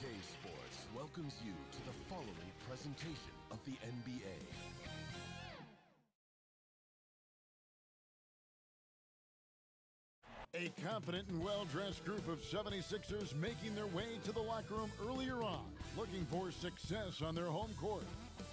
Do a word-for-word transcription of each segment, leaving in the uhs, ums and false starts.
K Sports welcomes you to the following presentation of the N B A. A confident and well-dressed group of seventy-sixers making their way to the locker room earlier on, looking for success on their home court.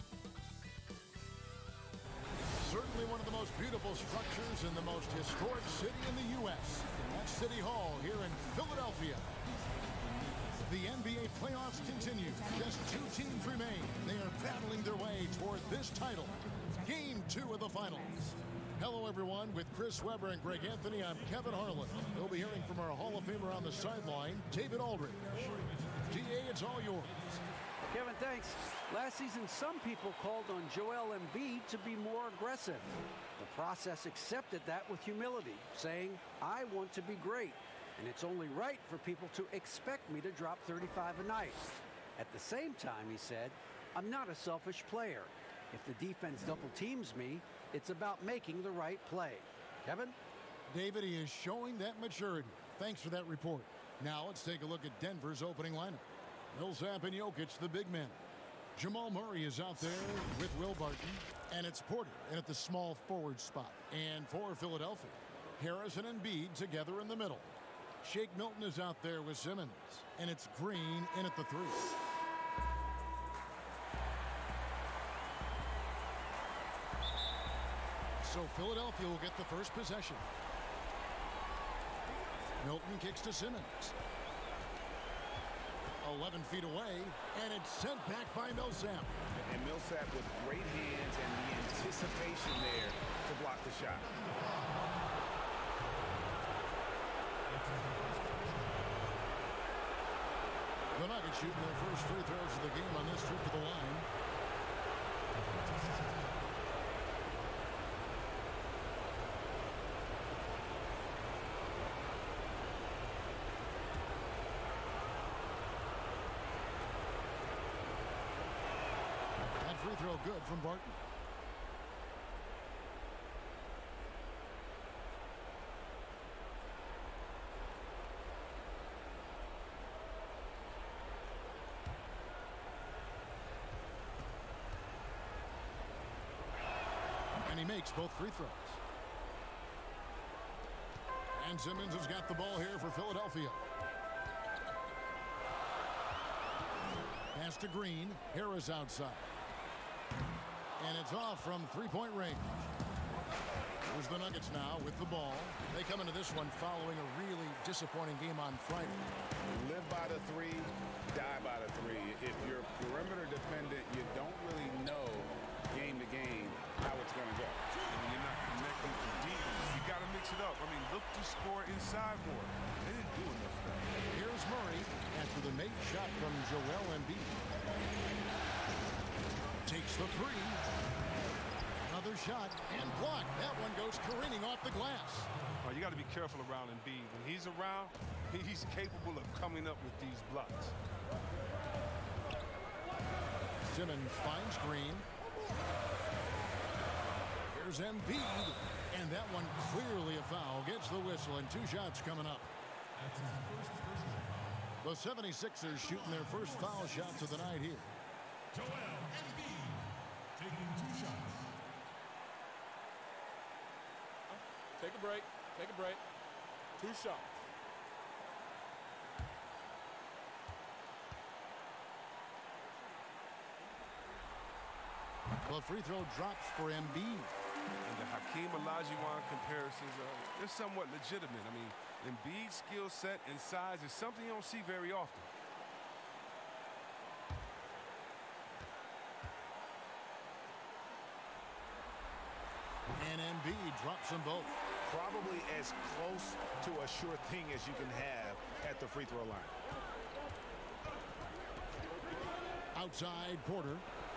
Certainly one of the most beautiful structures in the most historic city in the U S That's City Hall here in Philadelphia. The N B A playoffs continue. Just two teams remain. They are battling their way toward this title. Game two of the finals. Hello, everyone. With Chris Webber and Greg Anthony, I'm Kevin Harlan. We'll be hearing from our Hall of Famer on the sideline, David Aldridge. G A, it's all yours. Kevin, thanks. Last season, some people called on Joel Embiid to be more aggressive. The process accepted that with humility, saying, I want to be great, and it's only right for people to expect me to drop thirty-five a night. At the same time, he said, I'm not a selfish player. If the defense double teams me, it's about making the right play. Kevin? David, he is showing that maturity. Thanks for that report. Now let's take a look at Denver's opening lineup. Millsap and Jokic, the big men. Jamal Murray is out there with Will Barton. And it's Porter in at the small forward spot. And for Philadelphia, Harrison and Embiid together in the middle. Shake Milton is out there with Simmons. And it's Green in at the three. So Philadelphia will get the first possession. Milton kicks to Simmons. eleven feet away, and it's sent back by Millsap. And Millsap with great hands and the anticipation there to block the shot. The Nuggets shooting their first free throws of the game on this trip to the line. Free throw good from Barton. And he makes both free throws. And Simmons has got the ball here for Philadelphia. Pass to Green. Harris outside. And it's off from three-point range. Here's the Nuggets now with the ball. They come into this one following a really disappointing game on Friday. Live by the three, die by the three. If you're perimeter dependent, you don't really know game to game how it's going to go. And you're not connecting from deep. You got to mix it up. I mean, look to score inside more. They didn't do enough of that. Here's Murray after the made shot from Joel Embiid. Takes the three. Another shot and blocked. That one goes careening off the glass. Oh, you got to be careful around Embiid. When he's around, he's capable of coming up with these blocks. Simmons finds Green. Here's Embiid. And that one clearly a foul. Gets the whistle and two shots coming up. The seventy-sixers shooting their first foul shots of the night here. Joel Embiid taking two shots. Take a break. Take a break. Two shots. Well, free throw drops for Embiid. And the Hakeem Olajuwon comparisons, uh, they're somewhat legitimate. I mean, Embiid's skill set and size is something you don't see very often. And Embiid drops them both. Probably as close to a sure thing as you can have at the free throw line. Outside, Porter.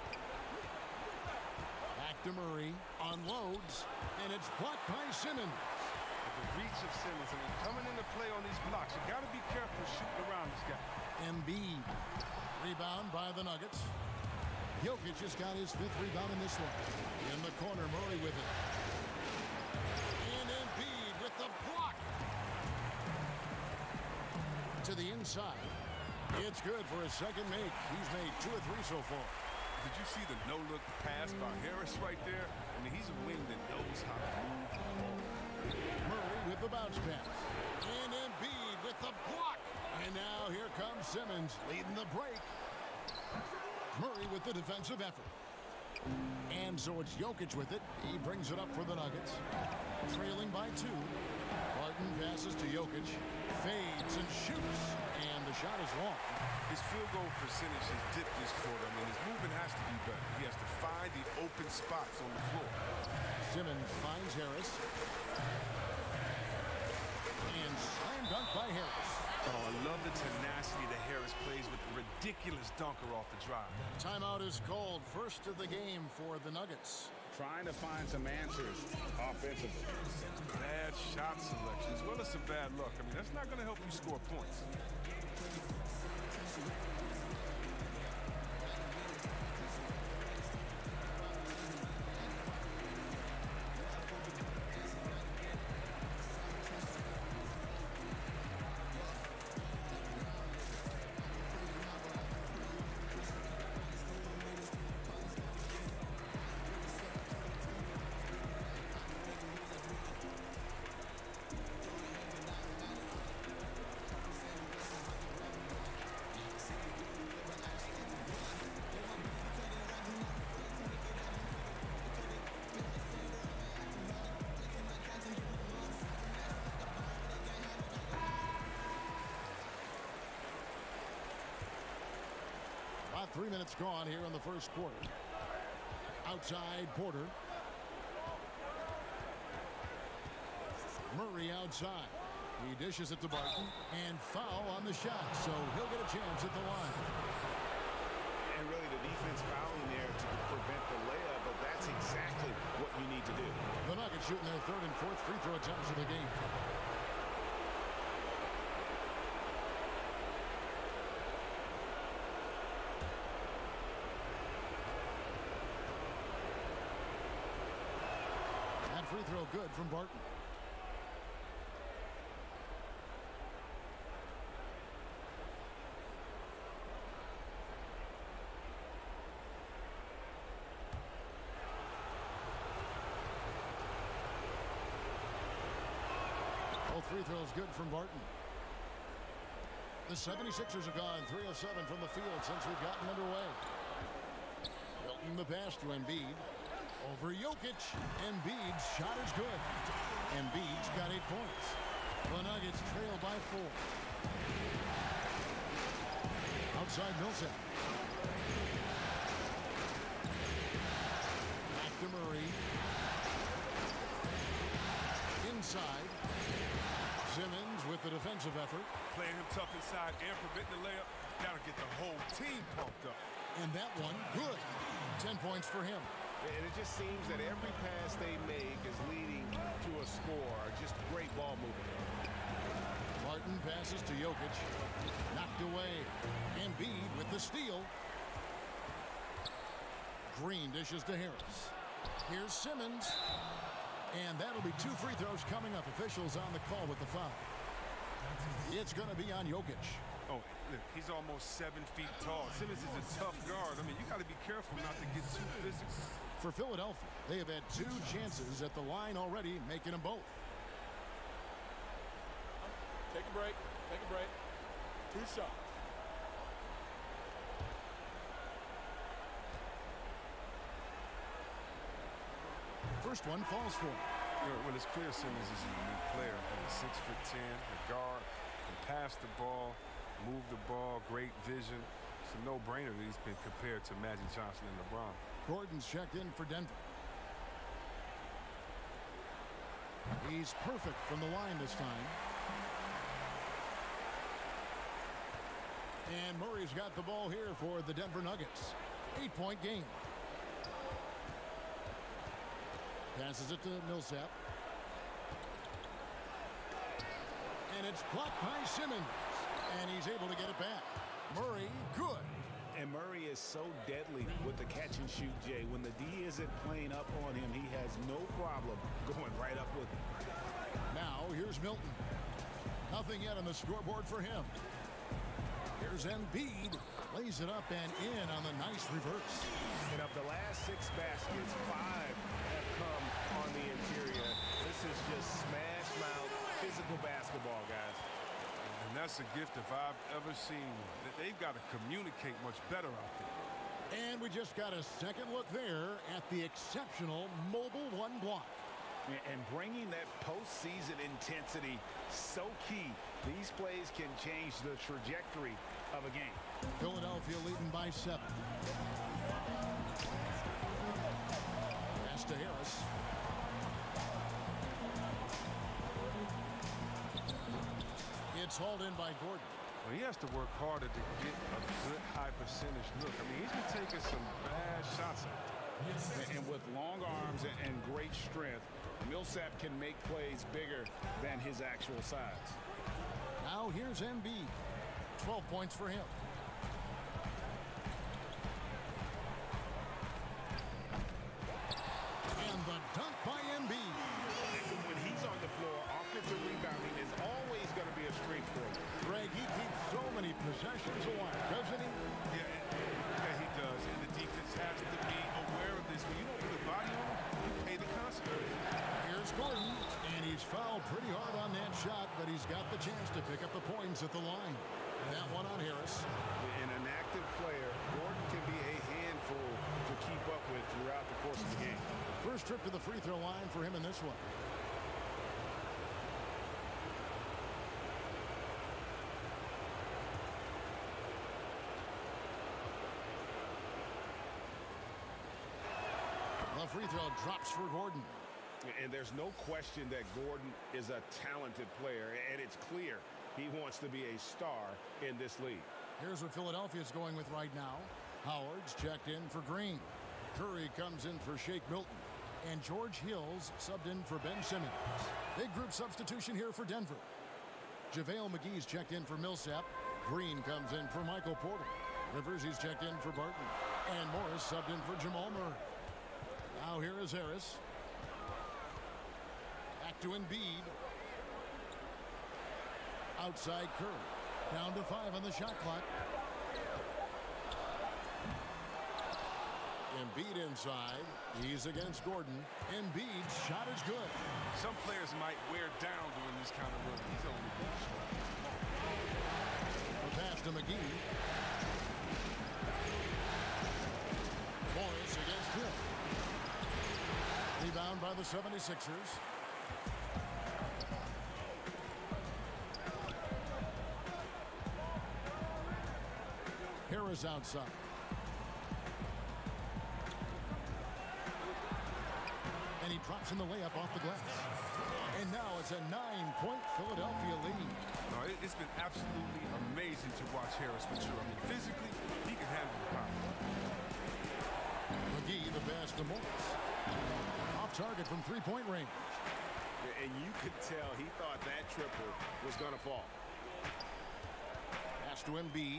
Back to Murray. Unloads. And it's blocked by Simmons. The reach of Simmons, I mean, coming into play on these blocks, you got to be careful shooting around this guy. Embiid. Rebound by the Nuggets. Jokic just got his fifth rebound in this one. In the corner, Murray with it. And Embiid with the block. To the inside. It's good for his second make. He's made two or three so far. Did you see the no-look pass by Harris right there? I mean, he's a wing that knows how to move the ball. Murray with the bounce pass. And Embiid with the block. And now here comes Simmons leading the break. Murray with the defensive effort. And so it's Jokic with it. He brings it up for the Nuggets. Trailing by two. Barton passes to Jokic. Fades and shoots. And the shot is long. His field goal percentage has dipped this quarter. I mean, his movement has to be better. He has to find the open spots on the floor. Simmons finds Harris. And slam dunk by Harris. Oh, I love the tenacity that Harris plays with the ridiculous dunker off the drive. Timeout is called. First of the game for the Nuggets. Trying to find some answers offensively. Bad shot selection as well as some bad luck. I mean, that's not going to help you score points. Three minutes gone here in the first quarter. Outside Porter. Murray outside. He dishes it to Barton. And foul on the shot. So he'll get a chance at the line. And really the defense fouling there to prevent the layup. But that's exactly what you need to do. The Nuggets shooting their third and fourth free throw attempts of the game. Free throw good from Barton. Both free throws good from Barton. The seventy-sixers have gone three of seven from the field since we've gotten underway. Hilton the pass to Embiid. Over Jokic. Embiid's shot is good. Embiid's got eight points. The Nuggets trail by four. Outside Millsap. Back to Murray. Inside. Simmons with the defensive effort. Playing him tough inside and preventing the layup. Gotta get the whole team pumped up. And that one, good. Ten points for him. And it just seems that every pass they make is leading to a score. Just great ball movement. Barton passes to Jokic. Knocked away. Embiid with the steal. Green dishes to Harris. Here's Simmons. And that'll be two free throws coming up. Officials on the call with the foul. It's going to be on Jokic. Oh, look, he's almost seven feet tall. Simmons is a tough guard. I mean, you got to be careful not to get too physical. For Philadelphia, they have had two chances at the line already, making them both. Take a break. Take a break. Two shots. First one falls for him. You know, well, it's clear Simmons is a unique player. He's six foot ten, a guard, can pass the ball, move the ball, great vision. It's a no-brainer that he's been compared to Magic Johnson and LeBron. Gordon's checked in for Denver. He's perfect from the line this time. And Murray's got the ball here for the Denver Nuggets. Eight-point game. Passes it to Millsap. And it's blocked by Simmons. And he's able to get it back. Murray, good. And Murray is so deadly with the catch and shoot, Jay. When the D isn't playing up on him, he has no problem going right up with him. Now, here's Milton. Nothing yet on the scoreboard for him. Here's Embiid. Lays it up and in on the nice reverse. And of the last six baskets, five have come on the interior. This is just smash mouth physical basketball, guys. And that's a gift if I've ever seen one. They've got to communicate much better out there. And we just got a second look there at the exceptional Mobile One block. And bringing that postseason intensity so key. These plays can change the trajectory of a game. Philadelphia leading by seven. Pass to Harris. It's hauled in by Gordon. Well, he has to work harder to get a good high percentage look. I mean, he's been taking some bad shots out there. And with long arms and great strength, Millsap can make plays bigger than his actual size. Now here's Embiid. twelve points for him. And the dunk by Embiid. When he's on the floor, offensive rebounding is always going to be a strength for him. Greg, he keeps so many possessions alive, doesn't he? Yeah, yeah, he does. And the defense has to be aware of this. When you don't put a body on him, you pay the consequences. Here's Gordon, and he's fouled pretty hard on that shot, but he's got the chance to pick up the points at the line. That one on Harris. And an active player, Gordon can be a handful to keep up with throughout the course of the game. First trip to the free throw line for him in this one. The free throw drops for Gordon. And there's no question that Gordon is a talented player, and it's clear he wants to be a star in this league. Here's what Philadelphia's going with right now. Howard's checked in for Green. Curry comes in for Shake Milton. And George Hill's subbed in for Ben Simmons. Big group substitution here for Denver. JaVale McGee's checked in for Millsap. Green comes in for Michael Porter. Rivers, he's checked in for Barton. And Morris subbed in for Jamal Murray. Now here is Harris. Back to Embiid. Outside Curry. Down to five on the shot clock. Embiid inside. He's against Gordon. Embiid's shot is good. Some players might wear down during this kind of run. He's only been strong. The pass to McGee. Morris against Hill. Rebound by the seventy-sixers. Harris outside. And he drops in the layup off the glass. And now it's a nine-point Philadelphia lead. No, it, it's been absolutely amazing to watch Harris mature. I mean, physically, he can handle the power. McGee, the pass to Morris. Off target from three-point range. And you could tell he thought that triple was going to fall. Pass to Embiid.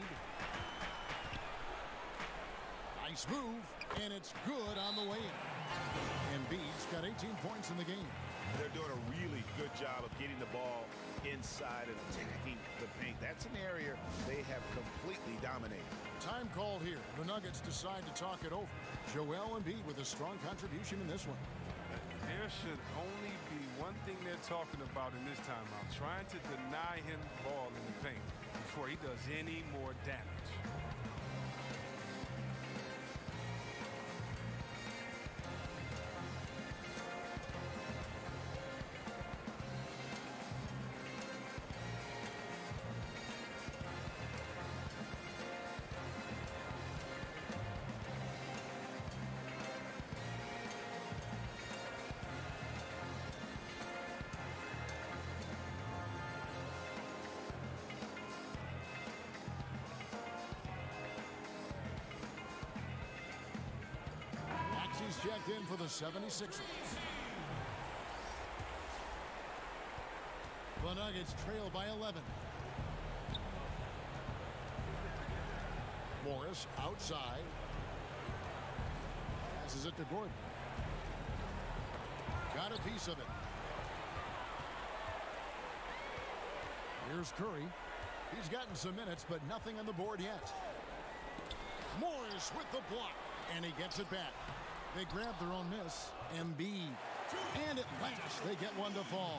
Nice move, and it's good on the way in. Embiid's got eighteen points in the game. They're doing a really good job of getting the ball inside and attacking the paint. That's an area they have completely dominated. Time called here. The Nuggets decide to talk it over. Joel Embiid with a strong contribution in this one. There should only be one thing they're talking about in this timeout, trying to deny him the ball in the paint before he does any more damage. He's checked in for the seventy-sixers. The Nuggets trail by eleven. Morris outside. Passes it to Gordon. Got a piece of it. Here's Curry. He's gotten some minutes, but nothing on the board yet. Morris with the block, and he gets it back. They grab their own miss. Embiid. And at last, they get one to fall.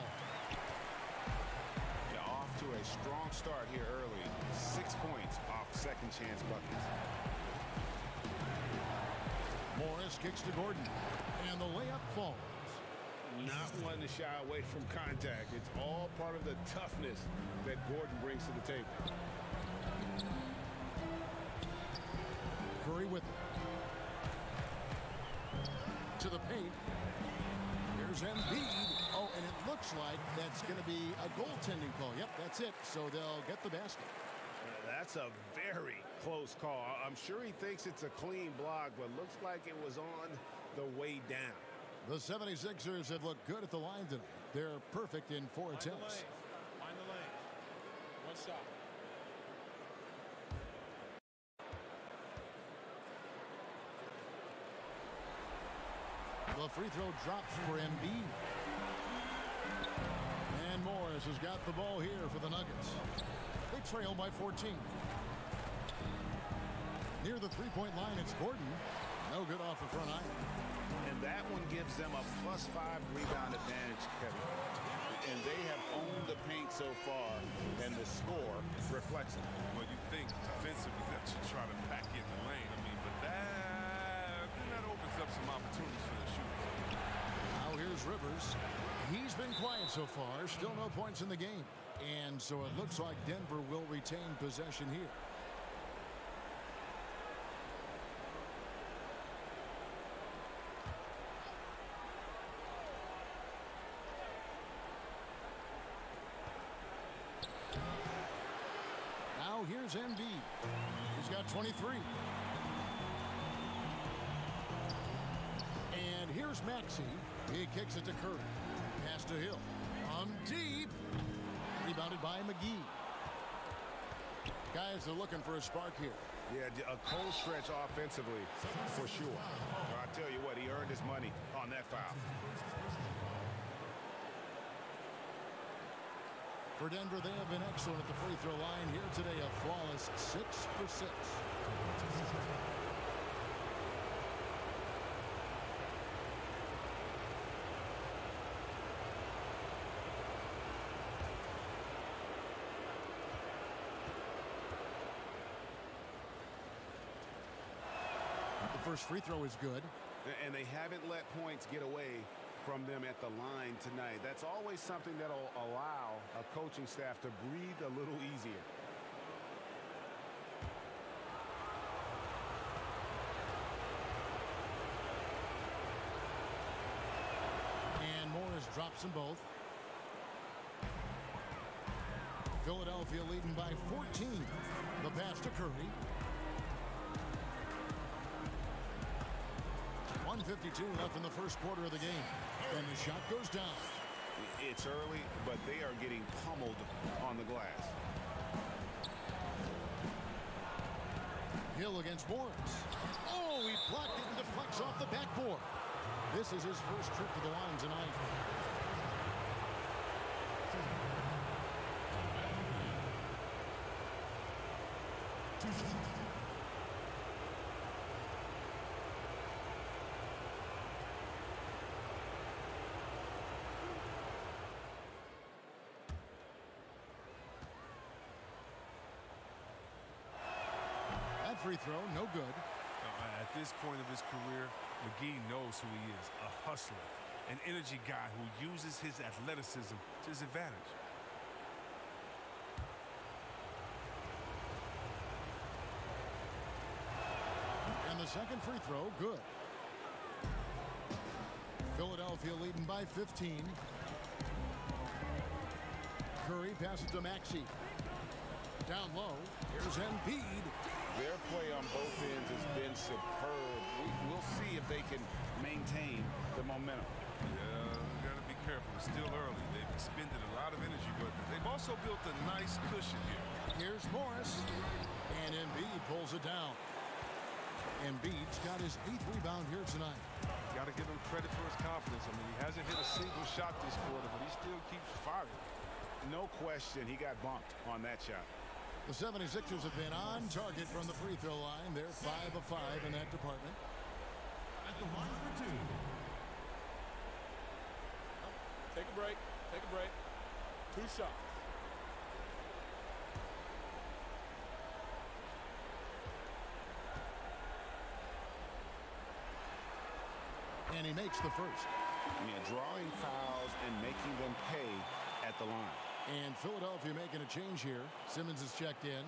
Yeah, off to a strong start here early. Six points off second chance buckets. Morris kicks to Gordon, and the layup falls. Not one to shy away from contact. It's all part of the toughness that Gordon brings to the table. Curry with it. To the paint. Here's Embiid. Oh, and it looks like that's going to be a goaltending call. Yep, that's it. So they'll get the basket. Uh, that's a very close call. I'm sure he thinks it's a clean block, but looks like it was on the way down. The seventy-sixers have looked good at the line tonight. They're perfect in four Find attempts. the lane. Find the lane. One shot. The free throw drops for Embiid. And Morris has got the ball here for the Nuggets. They trail by fourteen. Near the three-point line, it's Gordon. No good off the front iron. And that one gives them a plus five rebound advantage, Kevin. And they have owned the paint so far, and the score reflects it. Well, you think defensively that you try to pack in the lane. I mean, but that, that opens up some opportunities for the shooters. Now here's Rivers. He's been quiet so far. Still no points in the game. And so it looks like Denver will retain possession here. Now here's Embiid. He's got twenty-three. And here's Maxey. He kicks it to Curry. Pass to Hill. On deep. Rebounded by McGee. Guys are looking for a spark here. Yeah, a cold stretch offensively for sure. Well, I tell you what, he earned his money on that foul. For Denver, they have been excellent at the free throw line here today. A flawless six for six. The first free throw is good. And they haven't let points get away from them at the line tonight. That's always something that'll allow a coaching staff to breathe a little easier. And Morris drops them both. Philadelphia leading by fourteen. The pass to Curry. one fifty-two left in the first quarter of the game. And the shot goes down. It's early, but they are getting pummeled on the glass. Hill against Morris. Oh, he blocked it and deflects off the backboard. This is his first trip to the line tonight. That free throw, no good. Uh, at this point of his career, McGee knows who he is, a hustler, an energy guy who uses his athleticism to his advantage. And the second free throw, good. Philadelphia leading by fifteen. Curry passes to Maxey. Down low, here's Embiid. Their play on both ends has been superb. We, we'll see if they can maintain the momentum. Yeah, got to be careful. It's still early. They've expended a lot of energy, but they've also built a nice cushion here. Here's Morris. And Embiid pulls it down. Embiid's got his eighth rebound here tonight. Got to give him credit for his confidence. I mean, he hasn't hit a single shot this quarter, but he still keeps firing. No question he got bumped on that shot. The seventy-sixers have been on target from the free throw line. They're five of five in that department. At the line for two. Take a break. Take a break. Two shots. And he makes the first. Yeah, drawing fouls and making them pay at the line. And Philadelphia making a change here. Simmons is checked in.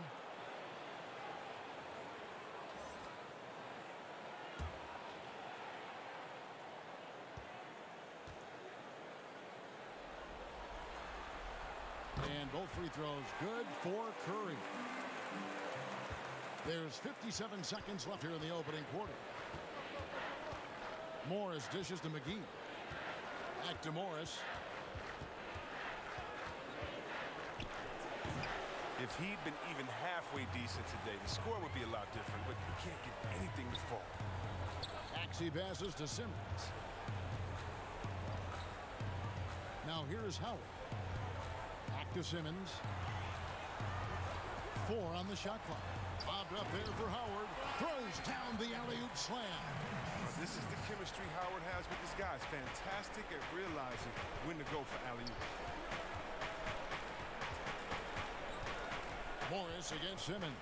And both free throws good for Curry. There's fifty-seven seconds left here in the opening quarter. Morris dishes to McGee. Back to Morris. If he'd been even halfway decent today, the score would be a lot different, but you can't get anything to fall. Axie passes to Simmons. Now here's Howard. Back to Simmons. Four on the shot clock. Bobbed up there for Howard. Throws down the alley-oop slam. Uh, this is the chemistry Howard has with his guys. Fantastic at realizing when to go for alley-oop. Morris against Simmons.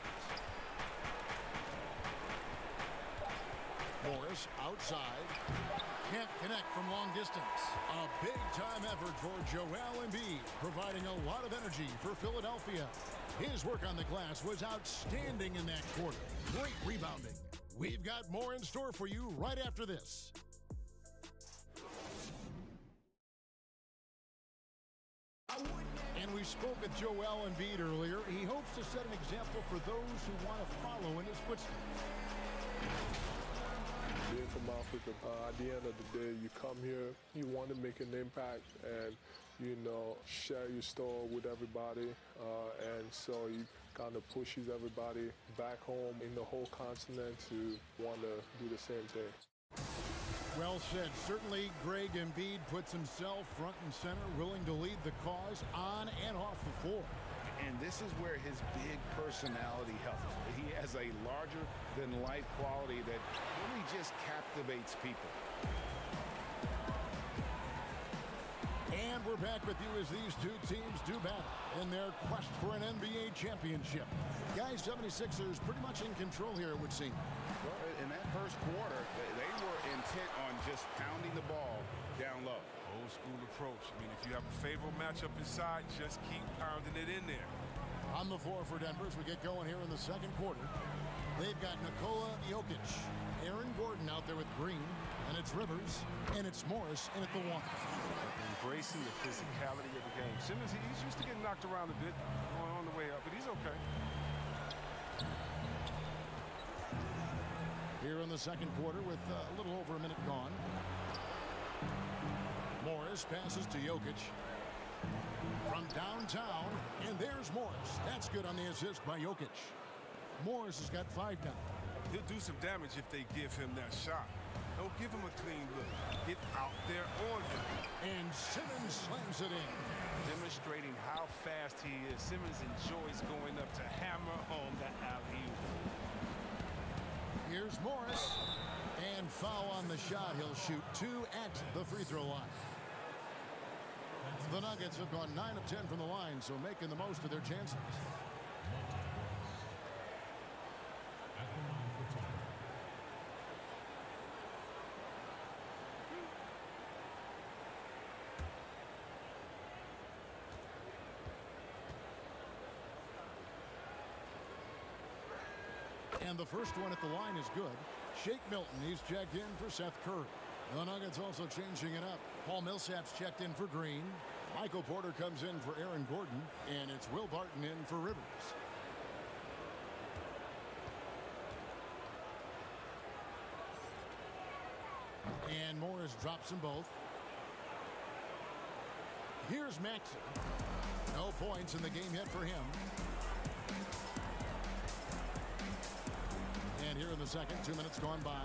Morris outside. Can't connect from long distance. A big-time effort for Joel Embiid, providing a lot of energy for Philadelphia. His work on the glass was outstanding in that quarter. Great rebounding. We've got more in store for you right after this. And we spoke with Joel Embiid earlier. He hopes to set an example for those who want to follow in his footsteps. Being from Africa, uh, at the end of the day, you come here, you want to make an impact and, you know, share your story with everybody. Uh, and so it kind of pushes everybody back home in the whole continent to want to do the same thing. Well said. Certainly, Greg Embiid puts himself front and center, willing to lead the cause on and off the floor. And this is where his big personality helps. He has a larger-than-life quality that really just captivates people. And we're back with you as these two teams do battle in their quest for an N B A championship. Guys, seventy-sixers pretty much in control here, it would seem. Well, in that first quarter, they were intent on just pounding the ball down low. Old school approach. I mean, if you have a favorable matchup inside, just keep pounding it in there. On the floor for Denver as we get going here in the second quarter. They've got Nikola Jokic, Aaron Gordon out there with Green, and it's Rivers, and it's Morris in at the one. Embracing the physicality of the game. Simmons, he's used to getting knocked around a bit going on the way up, but he's okay. Here in the second quarter with uh, a little over a minute gone. Morris passes to Jokic. From downtown, and there's Morris. That's good on the assist by Jokic. Morris has got five now. He'll do some damage if they give him that shot. Don't give him a clean look. Get out there on him. And Simmons slams it in. Demonstrating how fast he is. Simmons enjoys going up to hammer home the alley-oop. Here's Morris. And foul on the shot. He'll shoot two at the free throw line. The Nuggets have gone nine of ten from the line, so making the most of their chances. And the first one at the line is good. Shake Milton, he's checked in for Seth Curry. The Nuggets also changing it up. Paul Millsap's checked in for Green. Michael Porter comes in for Aaron Gordon. And it's Will Barton in for Rivers. And Morris drops them both. Here's Maxey. No points in the game yet for him. And here in the second, two minutes gone by.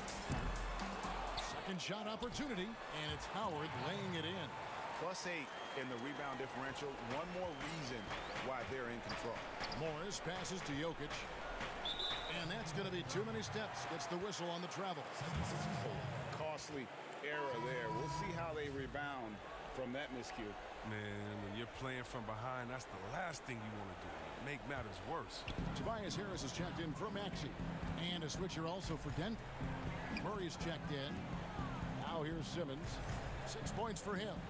Second shot opportunity, and it's Howard laying it in. Plus eight in the rebound differential. One more reason why they're in control. Morris passes to Jokic. And that's going to be too many steps. Gets the whistle on the travel. Costly error there. We'll see how they rebound from that miscue. Man, when you're playing from behind, that's the last thing you want to do. Make matters worse. Tobias Harris is checked in for Maxey. And a switcher also for Denver. Murray's checked in. Now here's Simmons. Six points for him.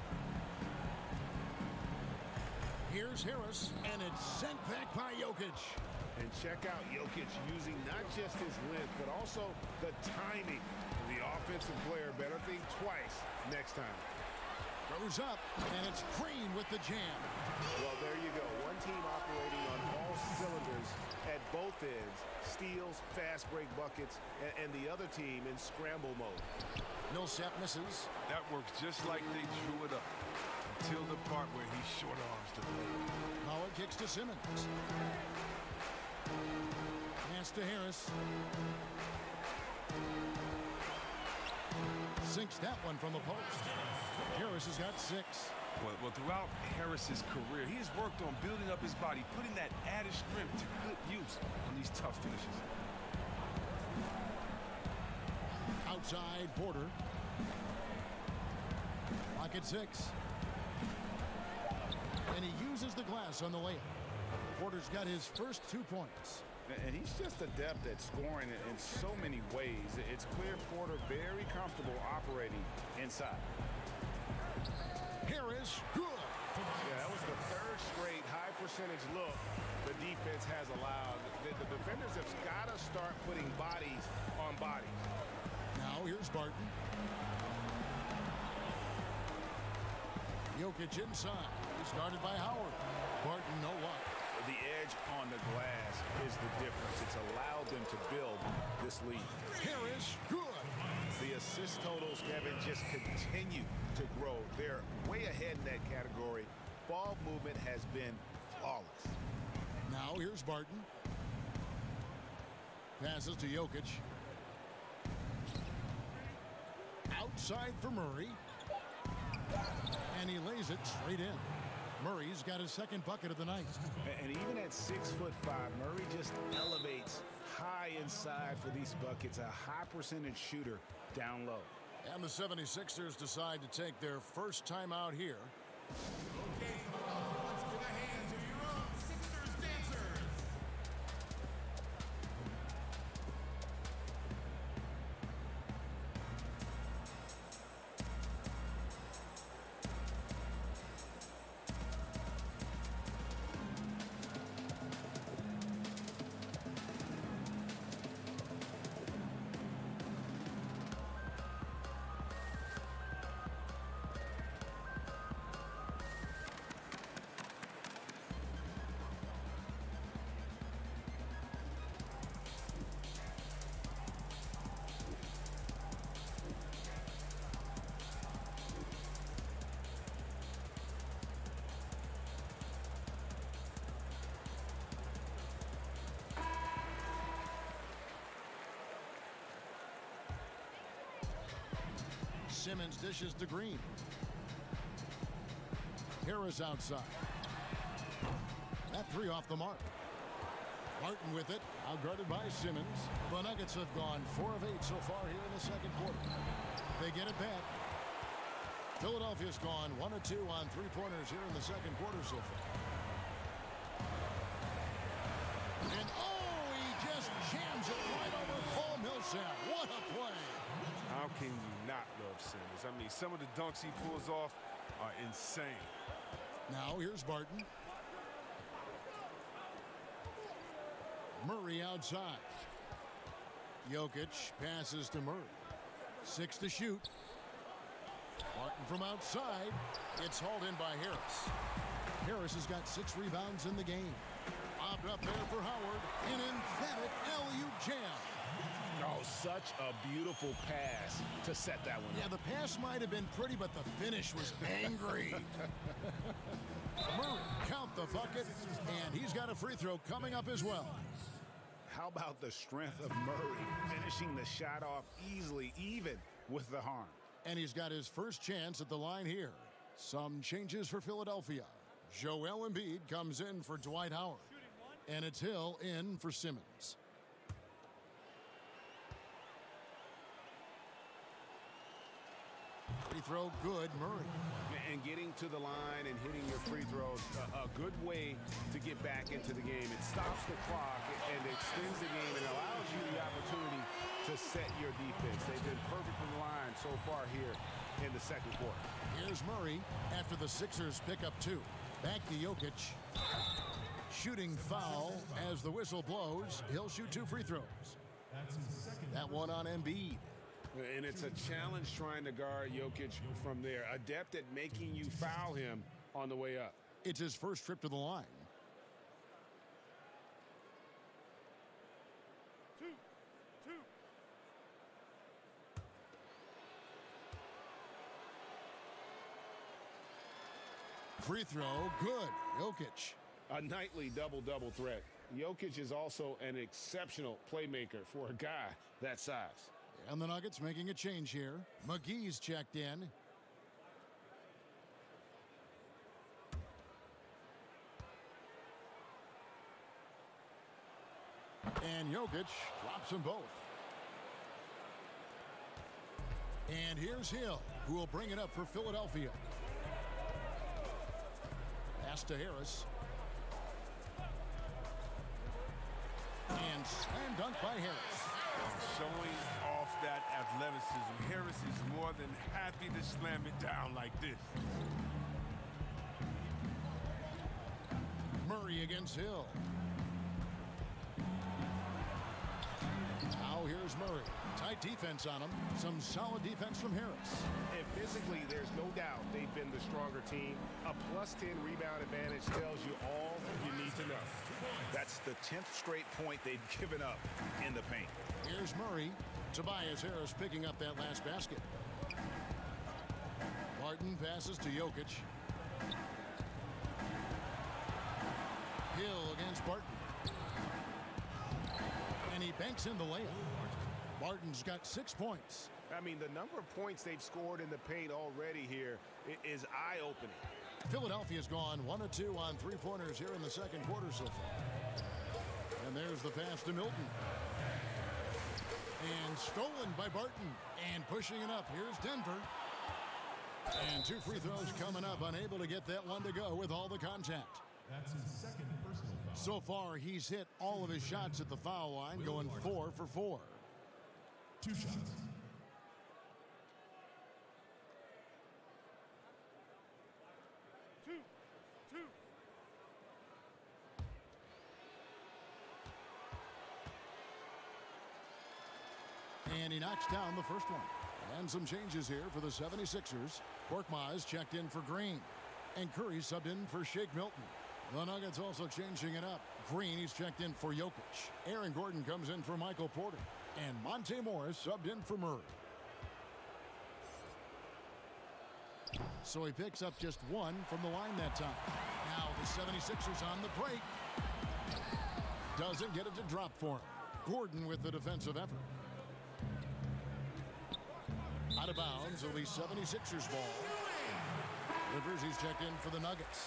Here's Harris, and it's sent back by Jokic. And check out Jokic using not just his length, but also the timing. The offensive player better think twice next time. Throws up, and it's Green with the jam. Well, there you go. One team operating on all cylinders at both ends. Steals, fast break buckets, and, and the other team in scramble mode. Millsap misses. That works just like they drew it up. Until the part where he short arms the play. Howard kicks to Simmons. Pass to Harris. Sinks that one from the post. Harris has got six. Well, well, throughout Harris's career, he has worked on building up his body, putting that added strength to good use on these tough finishes. Outside, Porter. Lock at six. And he uses the glass on the layup. Porter's got his first two points. And he's just adept at scoring in so many ways. It's clear Porter very comfortable operating inside. Harris, good. Yeah, that was the third straight high percentage look the defense has allowed. The, the defenders have got to start putting bodies on bodies. Now here's Barton. Jokic inside. He started by Howard. Barton, no luck. The edge on the glass is the difference. It's allowed them to build this lead. Harris, good. The assist totals, Kevin, just continue to grow. They're way ahead in that category. Ball movement has been flawless. Now here's Barton. Passes to Jokic. Outside for Murray. And he lays it straight in. Murray's got his second bucket of the night. And even at six foot five, Murray just elevates high inside for these buckets. A high percentage shooter down low. And the seventy-sixers decide to take their first time out here. Okay, let's give a hand to your own Sixers dancers. Simmons dishes to Green. Harris outside. That three off the mark. Martin with it, outguarded by Simmons. The Nuggets have gone four of eight so far here in the second quarter. They get it back. Philadelphia's gone one of two on three-pointers here in the second quarter so far. And oh, he just jams it right over Paul Millsap. What a play. How can you not love Simmons? I mean, some of the dunks he pulls off are insane. Now here's Barton. Murray outside. Jokic passes to Murray. Six to shoot. Barton from outside. It's hauled in by Harris. Harris has got six rebounds in the game. Lobbed up there for Howard. An emphatic L U jam. Oh, such a beautiful pass to set that one Yeah, up. the pass might have been pretty, but the finish was angry. Murray, count the bucket, and he's got a free throw coming up as well. How about the strength of Murray finishing the shot off easily, even with the harm? And he's got his first chance at the line here. Some changes for Philadelphia. Joel Embiid comes in for Dwight Howard. And it's Hill in for Simmons. Free throw good, Murray. And getting to the line and hitting your free throws, a, a good way to get back into the game. It stops the clock and extends the game and allows you the opportunity to set your defense. They've been perfect from the line so far here in the second quarter. Here's Murray after the Sixers pick up two. Back to Jokic. Shooting foul as the whistle blows. He'll shoot two free throws. That one on Embiid. And it's a challenge trying to guard Jokic from there. Adept at making you foul him on the way up. It's his first trip to the line. Two, two. Free throw, good. Jokic. A nightly double-double threat. Jokic is also an exceptional playmaker for a guy that size. And the Nuggets making a change here. McGee's checked in. And Jokic drops them both. And here's Hill, who will bring it up for Philadelphia. Pass to Harris. And slam dunk by Harris. Showing off that athleticism. Harris is more than happy to slam it down like this. Murray against Hill. Now here's Murray. Tight defense on him. Some solid defense from Harris. And physically, there's no doubt they've been the stronger team. A plus ten rebound advantage tells you all you need to know. That's the tenth straight point they've given up in the paint. Here's Murray. Tobias Harris picking up that last basket. Barton passes to Jokic. Hill against Barton. And he banks in the layup. Barton's got six points. I mean, the number of points they've scored in the paint already here is eye-opening. Philadelphia's gone one of two on three-pointers here in the second quarter so far. And there's the pass to Milton. And stolen by Barton. And pushing it up. Here's Denver. And two free throws coming up. Unable to get that one to go with all the contact. That's his second personal foul. So far, he's hit all of his shots at the foul line, going four for four. Two shots. Two, two. And he knocks down the first one. And some changes here for the seventy-sixers. Korkmaz checked in for Green. And Curry subbed in for Shake Milton. The Nuggets also changing it up. Green, he's checked in for Jokic. Aaron Gordon comes in for Michael Porter. And Monte Morris subbed in for Murray. So he picks up just one from the line that time. Now the seventy-sixers on the break. Doesn't get it to drop for him. Gordon with the defensive effort. Out of bounds, it'll be seventy-sixers ball. Rivers, he's checked in for the Nuggets.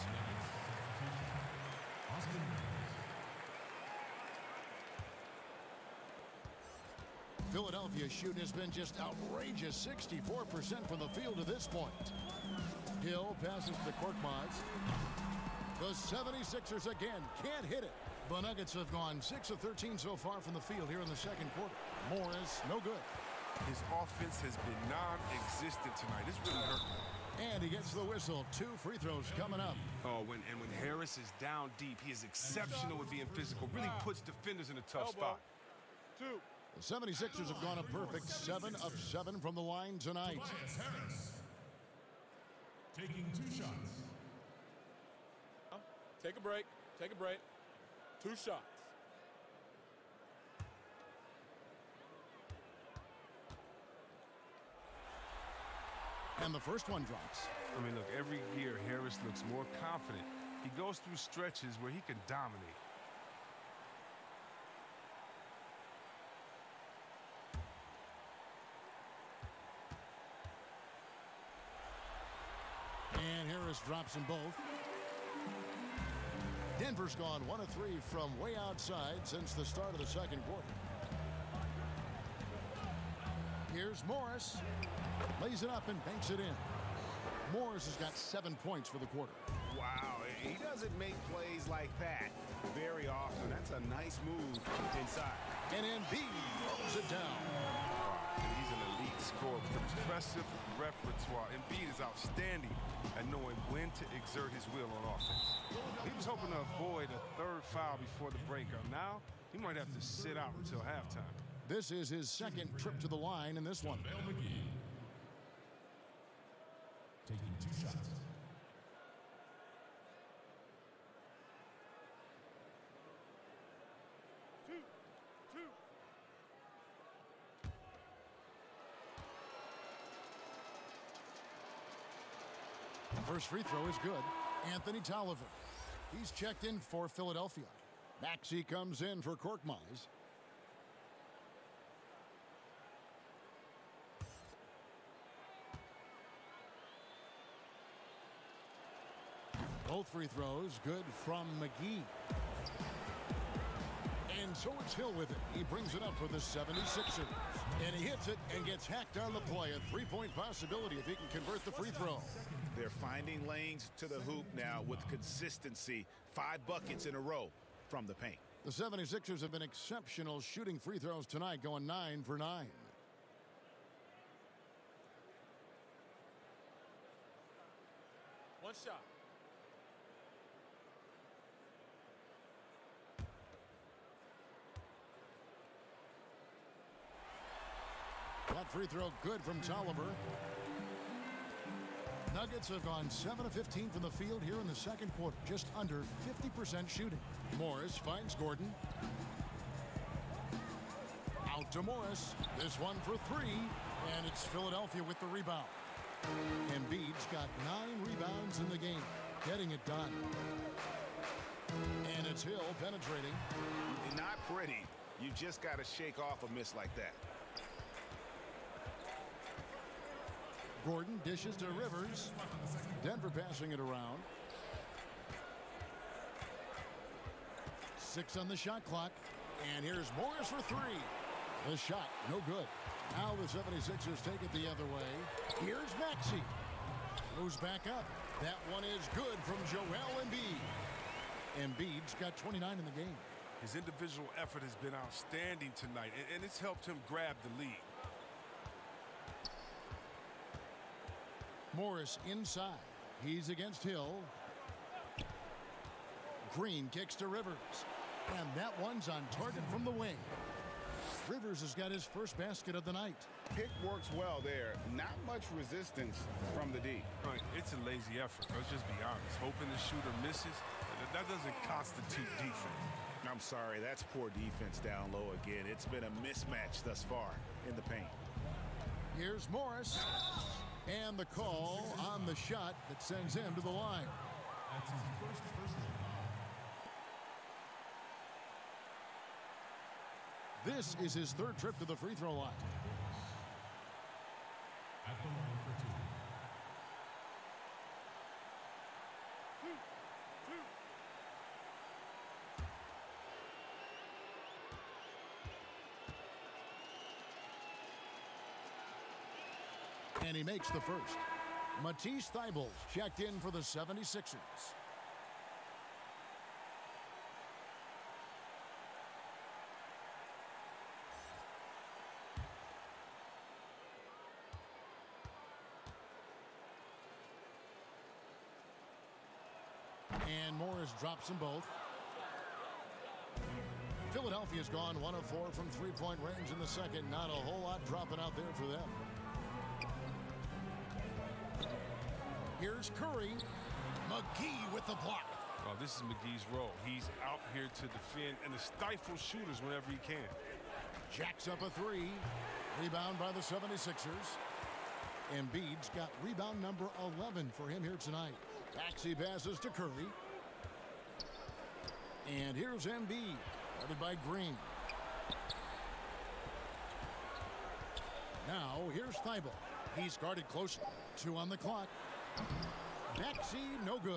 Philadelphia's shooting has been just outrageous, sixty-four percent from the field to this point. Hill passes to Korkmaz. The seventy-sixers again can't hit it. The Nuggets have gone six of thirteen so far from the field here in the second quarter. Morris, no good. His offense has been non-existent tonight. This really hurt him. And he gets the whistle. Two free throws coming up. Oh, when and when Harris is down deep, he is exceptional with being physical. Really puts defenders in a tough spot. Two. The seventy-sixers have gone a perfect seven of seven from the line tonight. Tobias Harris. Taking two shots. Take a break. Take a break. Two shots. And the first one drops. I mean, look, every year Harris looks more confident. He goes through stretches where he can dominate. And drops them both. Denver's gone one of three from way outside since the start of the second quarter. Here's Morris. Lays it up and banks it in. Morris has got seven points for the quarter. Wow, he doesn't make plays like that very often. That's a nice move inside. And Embiid throws it down. And he's an elite scorer with impressive repertoire. Embiid is outstanding at knowing when to exert his will on offense. He was hoping to avoid a third foul before the breakup. Now, he might have to sit out until halftime. This is his second trip to the line in this one. JaVale McGee. Taking two shots. Two, two. First free throw is good. Anthony Tolliver. He's checked in for Philadelphia. Maxey comes in for Korkmaz. Both free throws good from McGee. And so it's Hill with it. He brings it up for the seventy-sixers. And he hits it and gets hacked on the play. A three-point possibility if he can convert the free throw. They're finding lanes to the hoop now with consistency. Five buckets in a row from the paint. The seventy-sixers have been exceptional shooting free throws tonight, going nine for nine. One shot. That free throw good from Tolliver. Nuggets have gone seven of fifteen from the field here in the second quarter. Just under fifty percent shooting. Morris finds Gordon. Out to Morris. This one for three. And it's Philadelphia with the rebound. Embiid's got nine rebounds in the game. Getting it done. And it's Hill penetrating. Not pretty. You just got to shake off a miss like that. Gordon dishes to Rivers. Denver passing it around. Six on the shot clock. And here's Morris for three. The shot, no good. Now the seventy-sixers take it the other way. Here's Maxey. Goes back up. That one is good from Joel Embiid. Embiid's got twenty-nine in the game. His individual effort has been outstanding tonight, and, and it's helped him grab the lead. Morris inside. He's against Hill. Green kicks to Rivers. And that one's on target from the wing. Rivers has got his first basket of the night. Pick works well there. Not much resistance from the D. Right, it's a lazy effort. Let's just be honest. Hoping the shooter misses, that doesn't constitute defense. I'm sorry, that's poor defense down low again. It's been a mismatch thus far in the paint. Here's Morris. And the call on the shot that sends him to the line. That's his first personal foul. This is his third trip to the free throw line. At the line for two. And he makes the first. Matisse Thybulle checked in for the seventy-sixers. And Morris drops them both. Philadelphia's gone one of four from three-point range in the second. Not a whole lot dropping out there for them. Here's Curry. McGee with the block. Well, this is McGee's role. He's out here to defend and to stifle shooters whenever he can. Jacks up a three. Rebound by the seventy-sixers. Embiid's got rebound number eleven for him here tonight. Maxey passes to Curry. And here's Embiid, guarded by Green. Now here's Thybulle. He's guarded close. Two on the clock. Backseat, no good.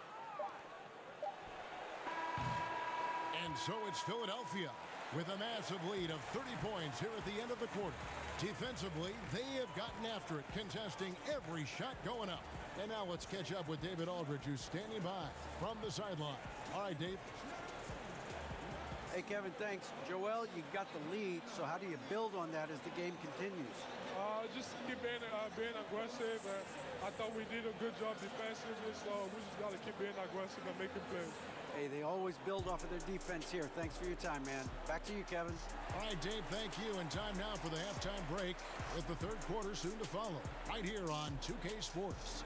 And so it's Philadelphia with a massive lead of thirty points here at the end of the quarter. Defensively, they have gotten after it, contesting every shot going up. And now let's catch up with David Aldridge, who's standing by from the sideline. All right, Dave. Hey, Kevin, thanks. Joel, you got the lead, so how do you build on that as the game continues? Uh, just keep being, uh, being aggressive. And I thought we did a good job defensively, so we just got to keep being aggressive and making plays. Hey, they always build off of their defense here. Thanks for your time, man. Back to you, Kevin. All right, Dave, thank you. And time now for the halftime break with the third quarter soon to follow right here on two K Sports.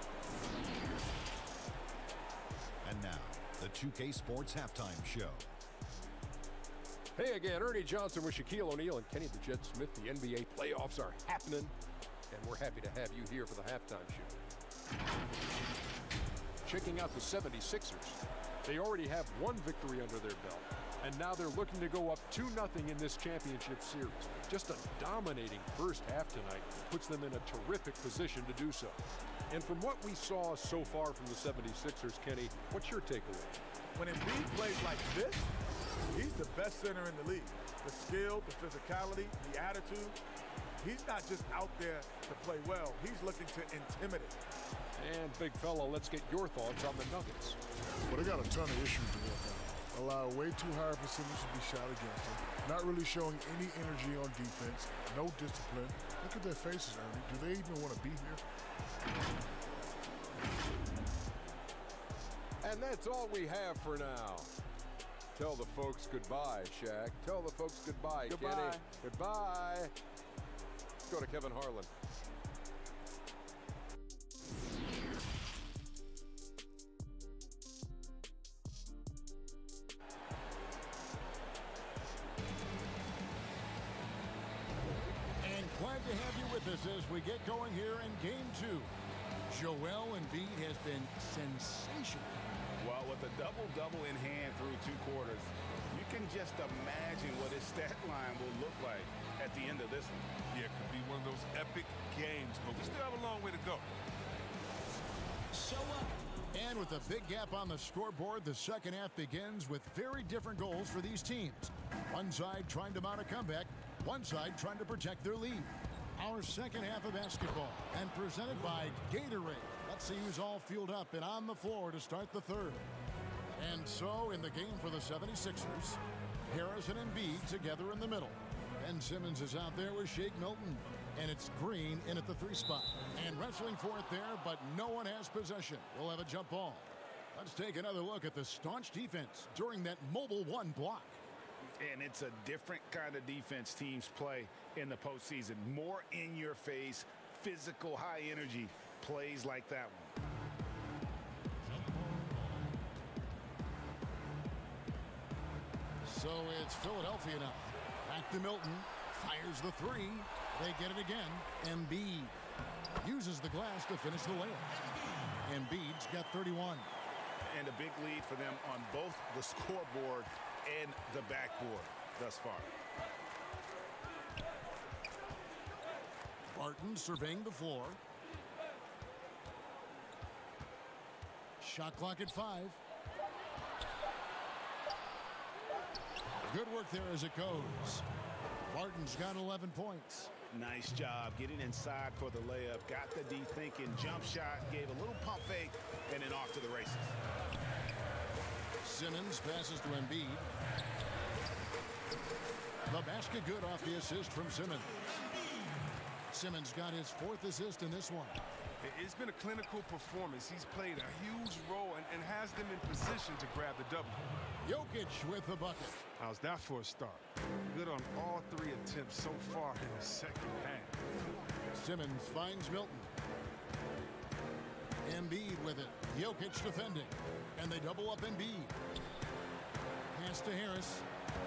And now, the two K Sports Halftime Show. Hey again, Ernie Johnson with Shaquille O'Neal and Kenny the Jet Smith. The N B A playoffs are happening, and we're happy to have you here for the halftime show. Checking out the seventy-sixers. They already have one victory under their belt, and now they're looking to go up two nothing in this championship series. Just a dominating first half tonight puts them in a terrific position to do so. And from what we saw so far from the seventy-sixers, Kenny, what's your takeaway? When Embiid plays like this, he's the best center in the league. The skill, the physicality, the attitude. He's not just out there to play well. He's looking to intimidate. And big fella, let's get your thoughts on the Nuggets. Well, they got a ton of issues to work on. Allow way too high a percentage to be shot against them. Not really showing any energy on defense. No discipline. Look at their faces, Ernie. Do they even want to be here? And that's all we have for now. Tell the folks goodbye, Shaq. Tell the folks goodbye, Goodbye. Kenny. Goodbye. Let's go to Kevin Harlan. And glad to have you with us as we get going here in game two. Joel Embiid has been sensational. Well, with a double-double in hand through two quarters, you can just imagine what his stat line will look like at the end of this one. Yeah, it could be one of those epic games, but we still have a long way to go. Show up. And with a big gap on the scoreboard, the second half begins with very different goals for these teams. One side trying to mount a comeback, one side trying to protect their lead. Our second half of basketball, and presented by Gatorade. Let's see who's all fueled up and on the floor to start the third. And so in the game for the seventy-sixers, Harris and Embiid together in the middle. Ben Simmons is out there with Shake Milton. And it's Green in at the three spot. And wrestling for it there, but no one has possession. We'll have a jump ball. Let's take another look at the staunch defense during that mobile one block. And it's a different kind of defense teams play in the postseason. More in your face, physical, high energy plays like that one. So it's Philadelphia now. Back to Milton. Fires the three. They get it again. Embiid uses the glass to finish the layup. Embiid's got thirty-one. And a big lead for them on both the scoreboard and the backboard thus far. Barton surveying the floor. Shot clock at five. Good work there as it goes. Barton's got eleven points. Nice job getting inside for the layup. Got the D thinking. Jump shot. Gave a little pump fake. And then off to the races. Simmons passes to Embiid. The basket good off the assist from Simmons. Simmons got his fourth assist in this one. It's been a clinical performance. He's played a huge role and, and has them in position to grab the W. Jokic with the bucket. How's that for a start? Good on all three attempts so far in the second half. Simmons finds Milton. Embiid with it. Jokic defending. And they double up Embiid. Pass to Harris.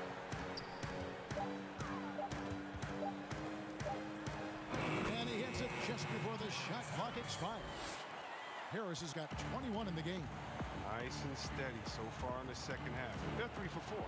And he hits it just before the shot clock expires. Harris has got twenty-one in the game. Nice and steady so far in the second half. They're three for four.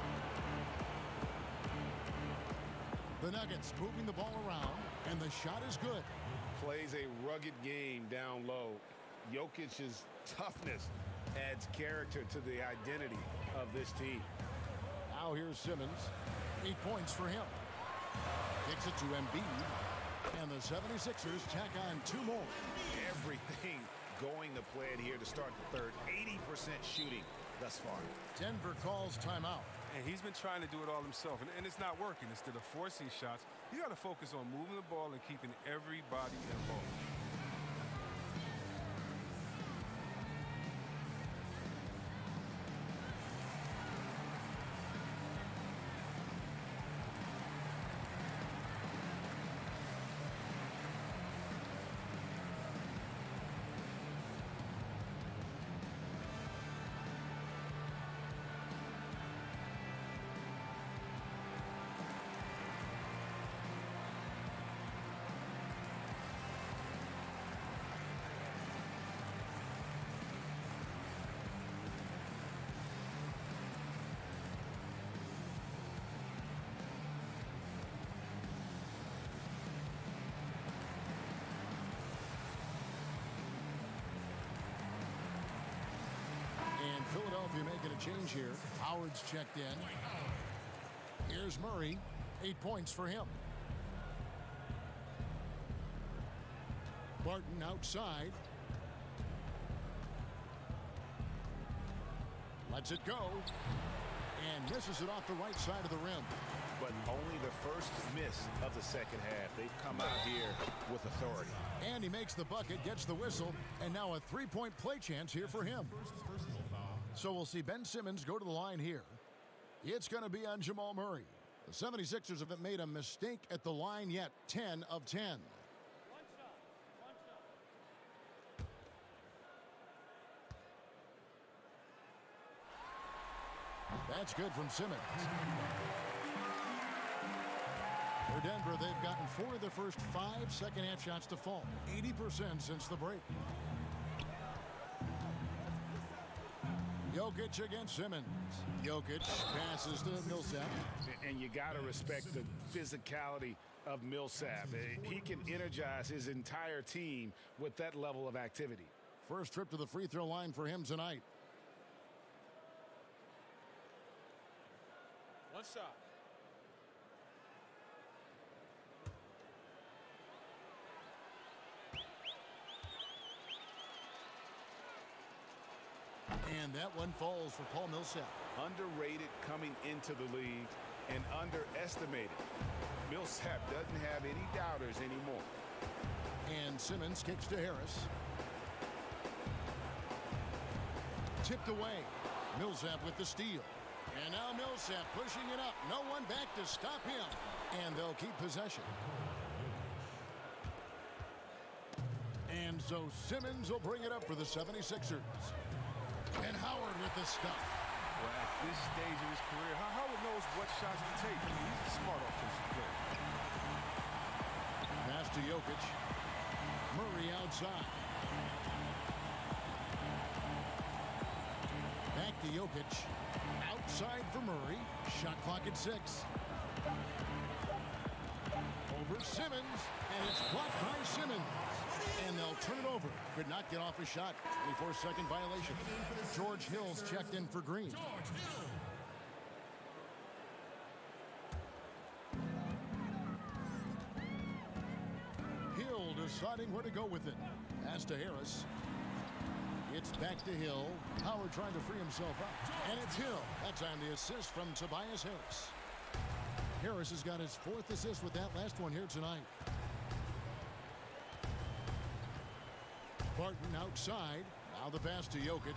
The Nuggets moving the ball around, and the shot is good. Plays a rugged game down low. Jokic's toughness adds character to the identity of this team. Now here's Simmons. Eight points for him. Kicks it to Embiid. And the seventy-sixers tack on two more. Everything going to plan here to start the third. eighty percent shooting thus far. Denver calls timeout. And he's been trying to do it all himself, and, and it's not working. Instead of forcing shots, you got to focus on moving the ball and keeping everybody involved. And Philadelphia making a change here. Howard's checked in. Here's Murray. Eight points for him. Barton outside. Lets it go. And misses it off the right side of the rim. But only the first miss of the second half. They've come out here with authority. And he makes the bucket, gets the whistle, and now a three-point play chance here for him. So we'll see Ben Simmons go to the line here. It's going to be on Jamal Murray. The seventy-sixers haven't made a mistake at the line yet. ten of ten. That's good from Simmons. For Denver, they've gotten four of the first five second-half shots to fall. eighty percent since the break. Jokic against Simmons. Jokic passes to Millsap. And you got to respect the physicality of Millsap. He can energize his entire team with that level of activity. First trip to the free throw line for him tonight. One shot. And that one falls for Paul Millsap. Underrated coming into the league and underestimated. Millsap doesn't have any doubters anymore. And Simmons kicks to Harris. Tipped away. Millsap with the steal. And now Millsap pushing it up. No one back to stop him. And they'll keep possession. And so Simmons will bring it up for the seventy-sixers. And Howard with the stuff. Well, at this stage of his career, Howard knows what shots to take. I mean, he's a smart offensive player. Pass to Jokic. Murray outside. Back to Jokic. Outside for Murray. Shot clock at six. Over Simmons. And it's blocked by Simmons. And they'll turn it over. Could not get off a shot. twenty-four second violation. George Hill's checked in for Green. Hill deciding where to go with it. Pass to Harris. It's back to Hill. Howard trying to free himself up. And it's Hill. That's on the assist from Tobias Harris. Harris has got his fourth assist with that last one here tonight. Barton outside. Now the pass to Jokic.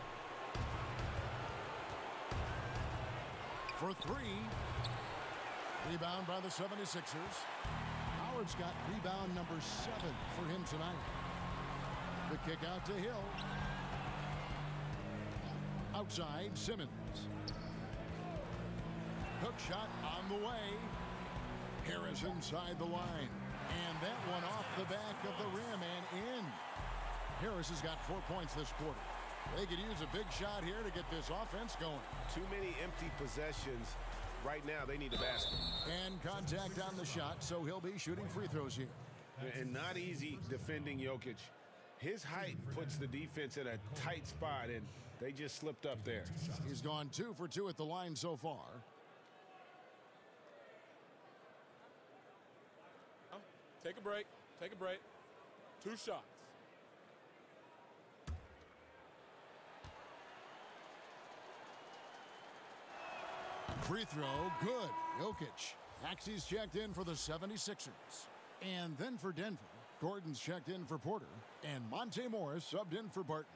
For three. Rebound by the seventy-sixers. Howard's got rebound number seven for him tonight. The kick out to Hill. Outside, Simmons. Hook shot on the way. Harris inside the line. And that one off the back of the rim and in. Harris has got four points this quarter. They could use a big shot here to get this offense going. Too many empty possessions. Right now, they need a basket. And contact on the shot, so he'll be shooting free throws here. And not easy defending Jokic His height puts the defense in a tight spot, and they just slipped up there. He's gone two for two at the line so far. Take a break. Take a break. Two shots. Free throw, good. Jokic. Maxey's checked in for the seventy-sixers. And then for Denver, Gordon's checked in for Porter, and Monte Morris subbed in for Barton.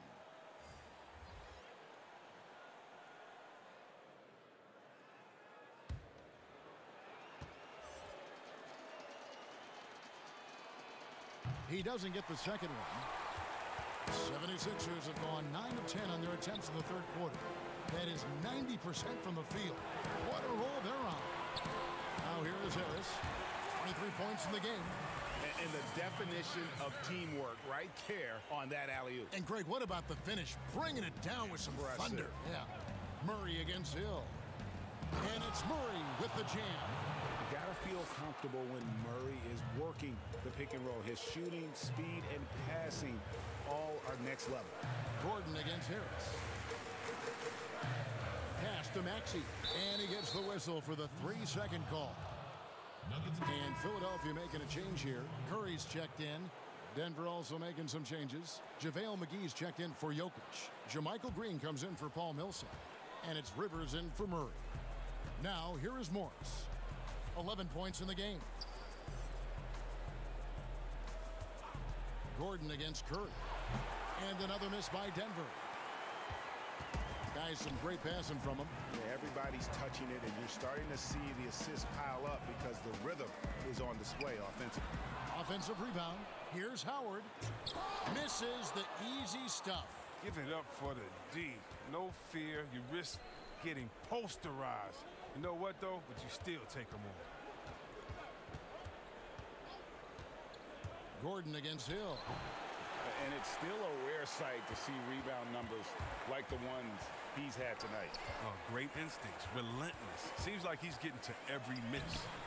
He doesn't get the second one. seventy-sixers have gone nine of ten on their attempts in the third quarter. That is ninety percent from the field. What a roll they're on. Now here is Harris. twenty-three points in the game. And, and the definition of teamwork right there on that alley-oop. And Greg, what about the finish? Bringing it down with some Impressive. thunder. Yeah. Murray against Hill. And it's Murray with the jam. You gotta feel comfortable when Murray is working the pick and roll. His shooting, speed, and passing all are next level. Gordon against Harris. Pass to Maxey. And he gets the whistle for the three-second call. And Philadelphia making a change here. Curry's checked in. Denver also making some changes. JaVale McGee's checked in for Jokic. JaMychal Green comes in for Paul Millsap. And it's Rivers in for Murray. Now, here is Morris. eleven points in the game. Gordon against Curry. And another miss by Denver. Guys, some great passing from him. Yeah, everybody's touching it, and you're starting to see the assists pile up because the rhythm is on display offensively. Offensive rebound. Here's Howard. Misses the easy stuff. Give it up for the D. No fear. You risk getting posterized. You know what, though? But you still take them on. Gordon against Hill. And it's still a rare sight to see rebound numbers like the ones he's had tonight. Oh, great instincts, relentless. Seems like he's getting to every miss.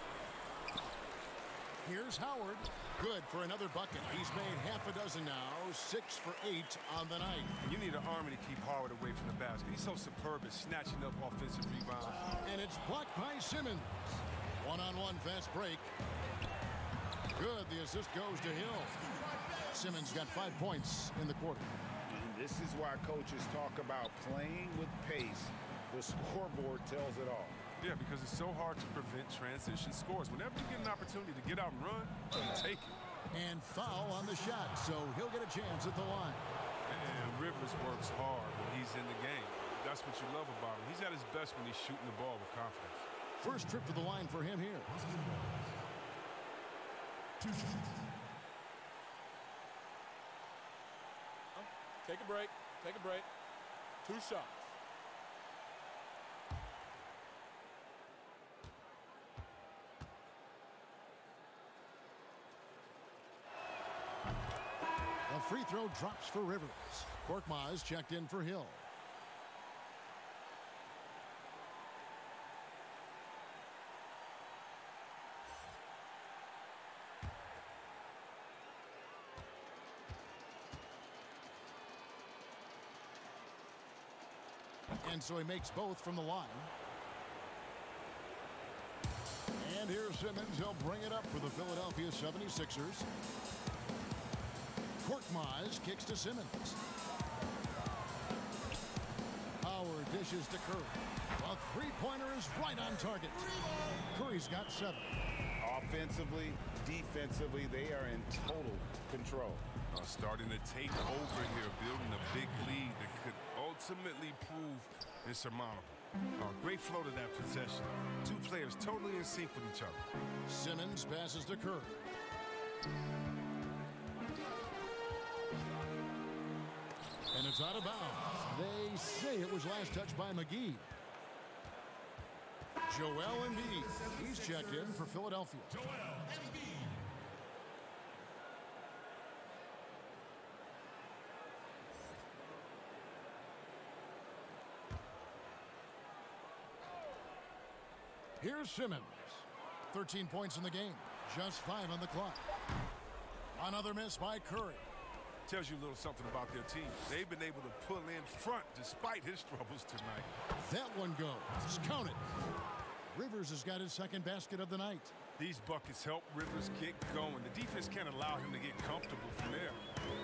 Here's Howard. Good for another bucket. He's made half a dozen now, six for eight on the night. And you need an army to keep Howard away from the basket. He's so superb at snatching up offensive rebounds. And it's blocked by Simmons. One-on-one fast break. Good. The assist goes to Hill. Simmons got five points in the quarter. And this is why coaches talk about playing with pace. The scoreboard tells it all. Yeah, because it's so hard to prevent transition scores. Whenever you get an opportunity to get out and run, take it. And foul on the shot, so he'll get a chance at the line. And Rivers works hard when he's in the game. That's what you love about him. He's at his best when he's shooting the ball with confidence. First trip to the line for him here. Take a break. Take a break. Two shots. A free throw drops for Rivers. Korkmaz checked in for Hill. And so he makes both from the line. And here's Simmons. He'll bring it up for the Philadelphia seventy-sixers. Korkmaz kicks to Simmons. Howard dishes to Curry. A three-pointer is right on target. Curry's got seven. Offensively, defensively, they are in total control. Uh, starting to take over here, building a big lead that could ultimately prove insurmountable. Uh, great flow to that possession. Two players totally in sync with each other. Simmons passes to Curry. And it's out of bounds. They say it was last touched by McGee. Joel Embiid. He's checked in for Philadelphia. Joel Embiid. Here's Simmons. thirteen points in the game. Just five on the clock. Another miss by Curry. Tells you a little something about their team. They've been able to pull in front despite his troubles tonight. That one goes. Count it. Rivers has got his second basket of the night. These buckets help Rivers get going. The defense can't allow him to get comfortable from there.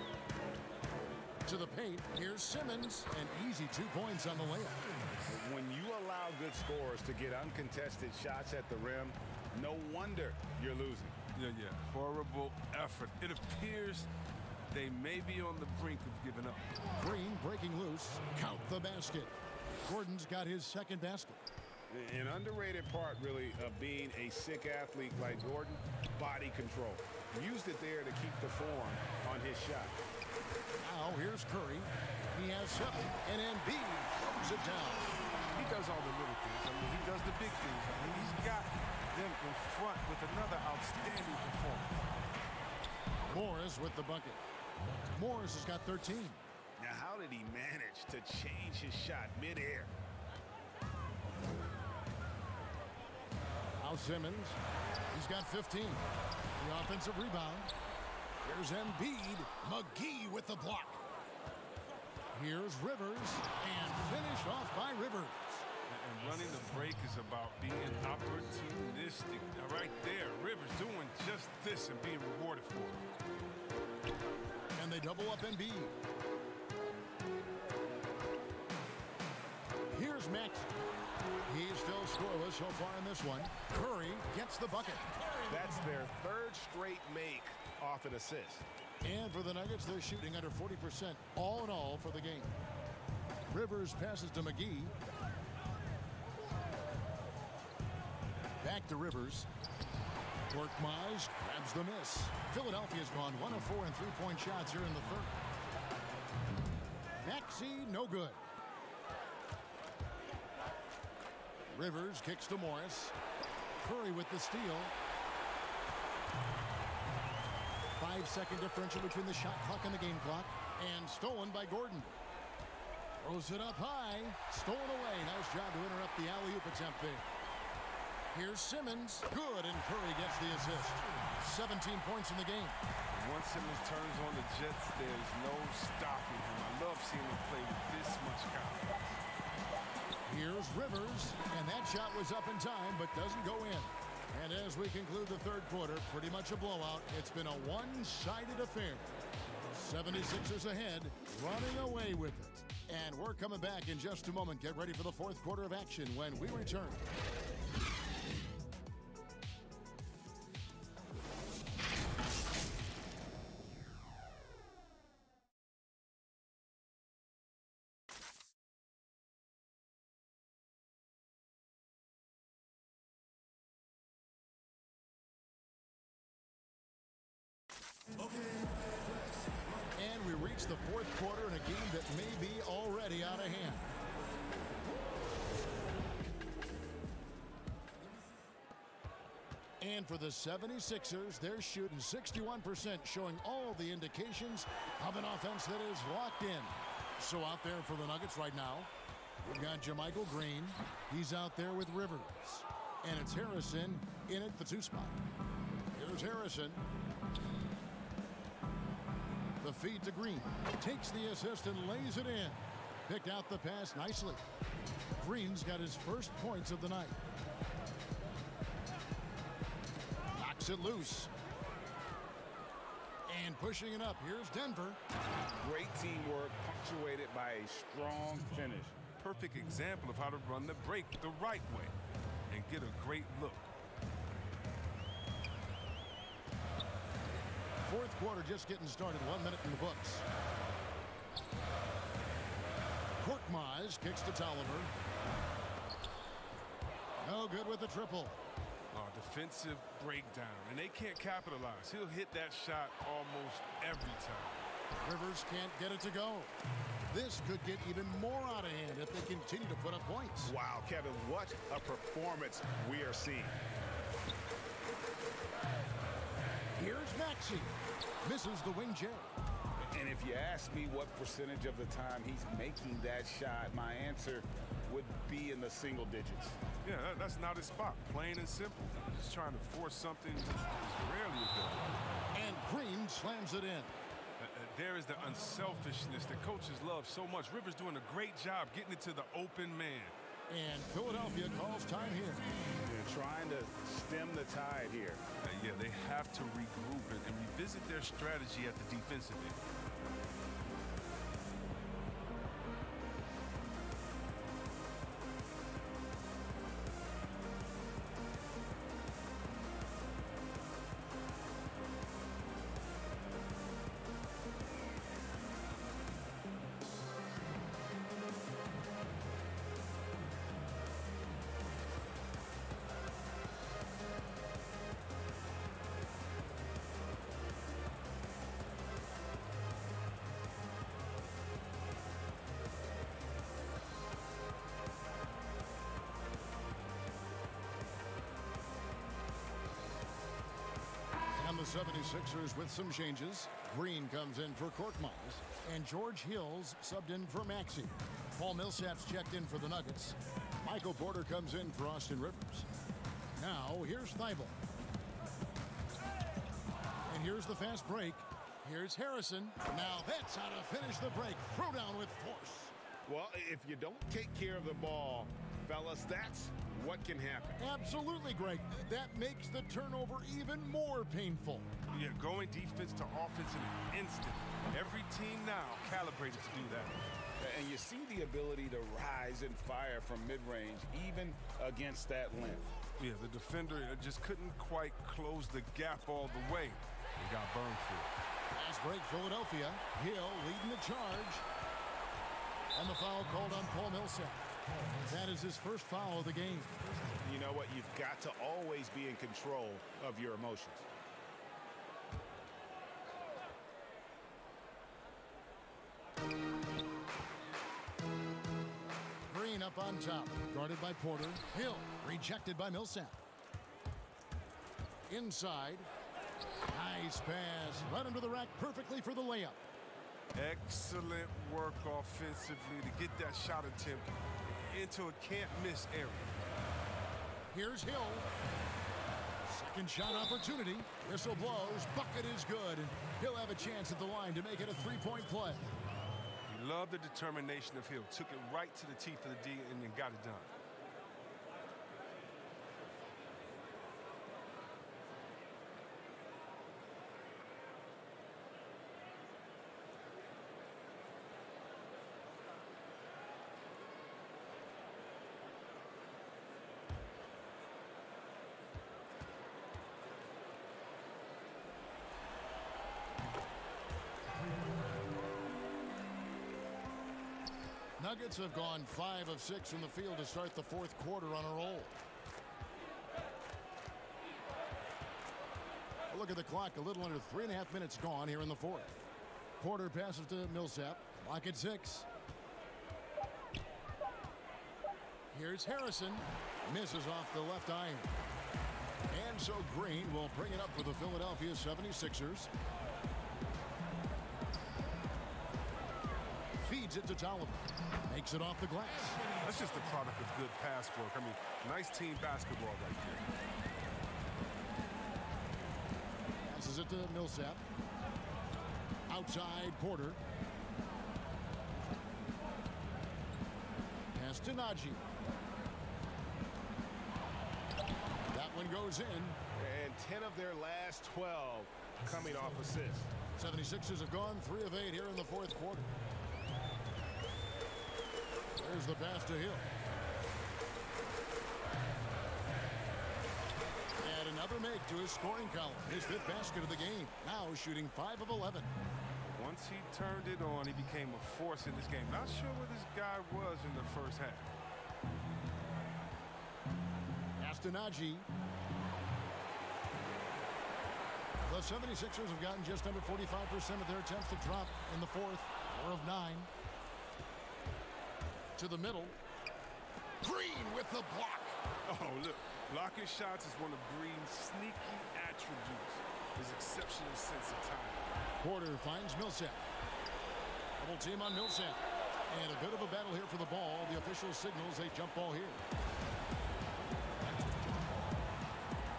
To the paint, here's Simmons, and easy two points on the layup. When you allow good scorers to get uncontested shots at the rim, no wonder you're losing. Yeah, yeah, horrible effort. It appears they may be on the brink of giving up. Green breaking loose. Count the basket. Gordon's got his second basket. An underrated part, really, of being a sick athlete like Gordon, body control. Used it there to keep the form on his shot. Now here's Curry. He has seven, and Embiid throws it down. He does all the little things. I mean, he does the big things. I mean, he's got them in front with another outstanding performance. Morris with the bucket. Morris has got thirteen. Now, how did he manage to change his shot midair? Now Simmons. He's got fifteen. The offensive rebound. Here's Embiid. McGee with the block. Here's Rivers. And finished off by Rivers. And running the break is about being opportunistic. Now, right there, Rivers doing just this and being rewarded for it. And they double up Embiid. Here's Max. He's still scoreless so far in this one. Curry gets the bucket. That's their third straight make off an assist. And for the Nuggets, they're shooting under forty percent all in all for the game. Rivers passes to McGee. Back to Rivers. Korkmaz grabs the miss. Philadelphia's gone one of four in three-point shots here in the third. Maxey, no good. Rivers kicks to Morris. Curry with the steal. Five-second differential between the shot clock and the game clock. And stolen by Gordon. Throws it up high. Stolen away. Nice job to interrupt the alley-oop attempt there. Here's Simmons. Good, and Curry gets the assist. seventeen points in the game. Once Simmons turns on the Jets, there's no stopping him. I love seeing him play with this much confidence. Here's Rivers, and that shot was up in time, but doesn't go in. And as we conclude the third quarter, pretty much a blowout. It's been a one-sided affair. seventy-sixers ahead, running away with it. And we're coming back in just a moment. Get ready for the fourth quarter of action when we return. And we reach the fourth quarter in a game that may be already out of hand. And for the seventy-sixers, they're shooting sixty-one percent, showing all the indications of an offense that is locked in. So out there for the Nuggets right now, we've got JaMychal Green. He's out there with Rivers. And it's Harrison in at the two spot. Here's Harrison. The feed to Green. Takes the assist and lays it in. Picked out the pass nicely. Green's got his first points of the night. Knocks it loose. And pushing it up. Here's Denver. Great teamwork punctuated by a strong finish. Perfect example of how to run the break the right way and get a great look. Fourth quarter just getting started. One minute in the books. Korkmaz kicks to Tolliver. No good with the triple. Oh, defensive breakdown, and they can't capitalize. He'll hit that shot almost every time. Rivers can't get it to go. This could get even more out of hand if they continue to put up points. Wow, Kevin, what a performance we are seeing. Here's Maxey. Misses the wing J. And if you ask me what percentage of the time he's making that shot, my answer would be in the single digits. Yeah, that, that's not his spot. Plain and simple. Just trying to force something that's rarely a good. And Green slams it in. Uh, there is the unselfishness that coaches love so much. Rivers doing a great job getting it to the open man. And Philadelphia calls time here. They're trying to stem the tide here. Uh, yeah, they have to regroup and, and revisit their strategy at the defensive end. The seventy-sixers with some changes. Green comes in for Korkmaz, and George Hills subbed in for Maxey. Paul Millsap's checked in for the Nuggets. Michael Porter comes in for Austin Rivers. Now, here's Thibault. And here's the fast break. Here's Harrison. Now that's how to finish the break. Throw down with force. Well, if you don't take care of the ball, fellas, that's what can happen. Absolutely, Greg. That makes the turnover even more painful. Yeah, going defense to offense in an instant. Every team now calibrated to do that. And you see the ability to rise and fire from mid-range, even against that length. Yeah, the defender just couldn't quite close the gap all the way. He got burned for it. Fast break, Philadelphia. Hill leading the charge. And the foul called on Paul Millsap. That is his first foul of the game. You know what? You've got to always be in control of your emotions. Green up on top. Guarded by Porter. Hill rejected by Millsap. Inside. Nice pass. Right under the rack perfectly for the layup. Excellent work offensively to get that shot attempt into a can't-miss area. Here's Hill. Second shot opportunity. Whistle blows. Bucket is good. And he'll have a chance at the line to make it a three-point play. We love the determination of Hill. Took it right to the teeth of the D and then got it done. Nuggets have gone five of six from the field to start the fourth quarter on a roll. A look at the clock. A little under three and a half minutes gone here in the fourth. Porter passes to Millsap. Clock at six. Here's Harrison. Misses off the left iron. And so Green will bring it up for the Philadelphia seventy-sixers. Feeds it to Tolliver. Makes it off the glass. That's just a product of good pass work. I mean, nice team basketball right there. Passes it to Millsap. Outside Porter. Pass to Najee. That one goes in. And ten of their last twelve coming off assists. seventy-sixers have gone three of eight here in the fourth quarter. There's the pass to Hill. And another make to his scoring column. His fifth basket of the game. Now shooting five of eleven. Once he turned it on, he became a force in this game. Not sure where this guy was in the first half. Pass to Najee. The seventy-sixers have gotten just under forty-five percent of their attempts to drop in the fourth. Four of nine. To the middle. Green with the block. Oh, look. Blocking shots is one of Green's sneaky attributes. His exceptional sense of time. Porter finds Millsap. Double team on Millsap. And a bit of a battle here for the ball. The official signals a jump ball here.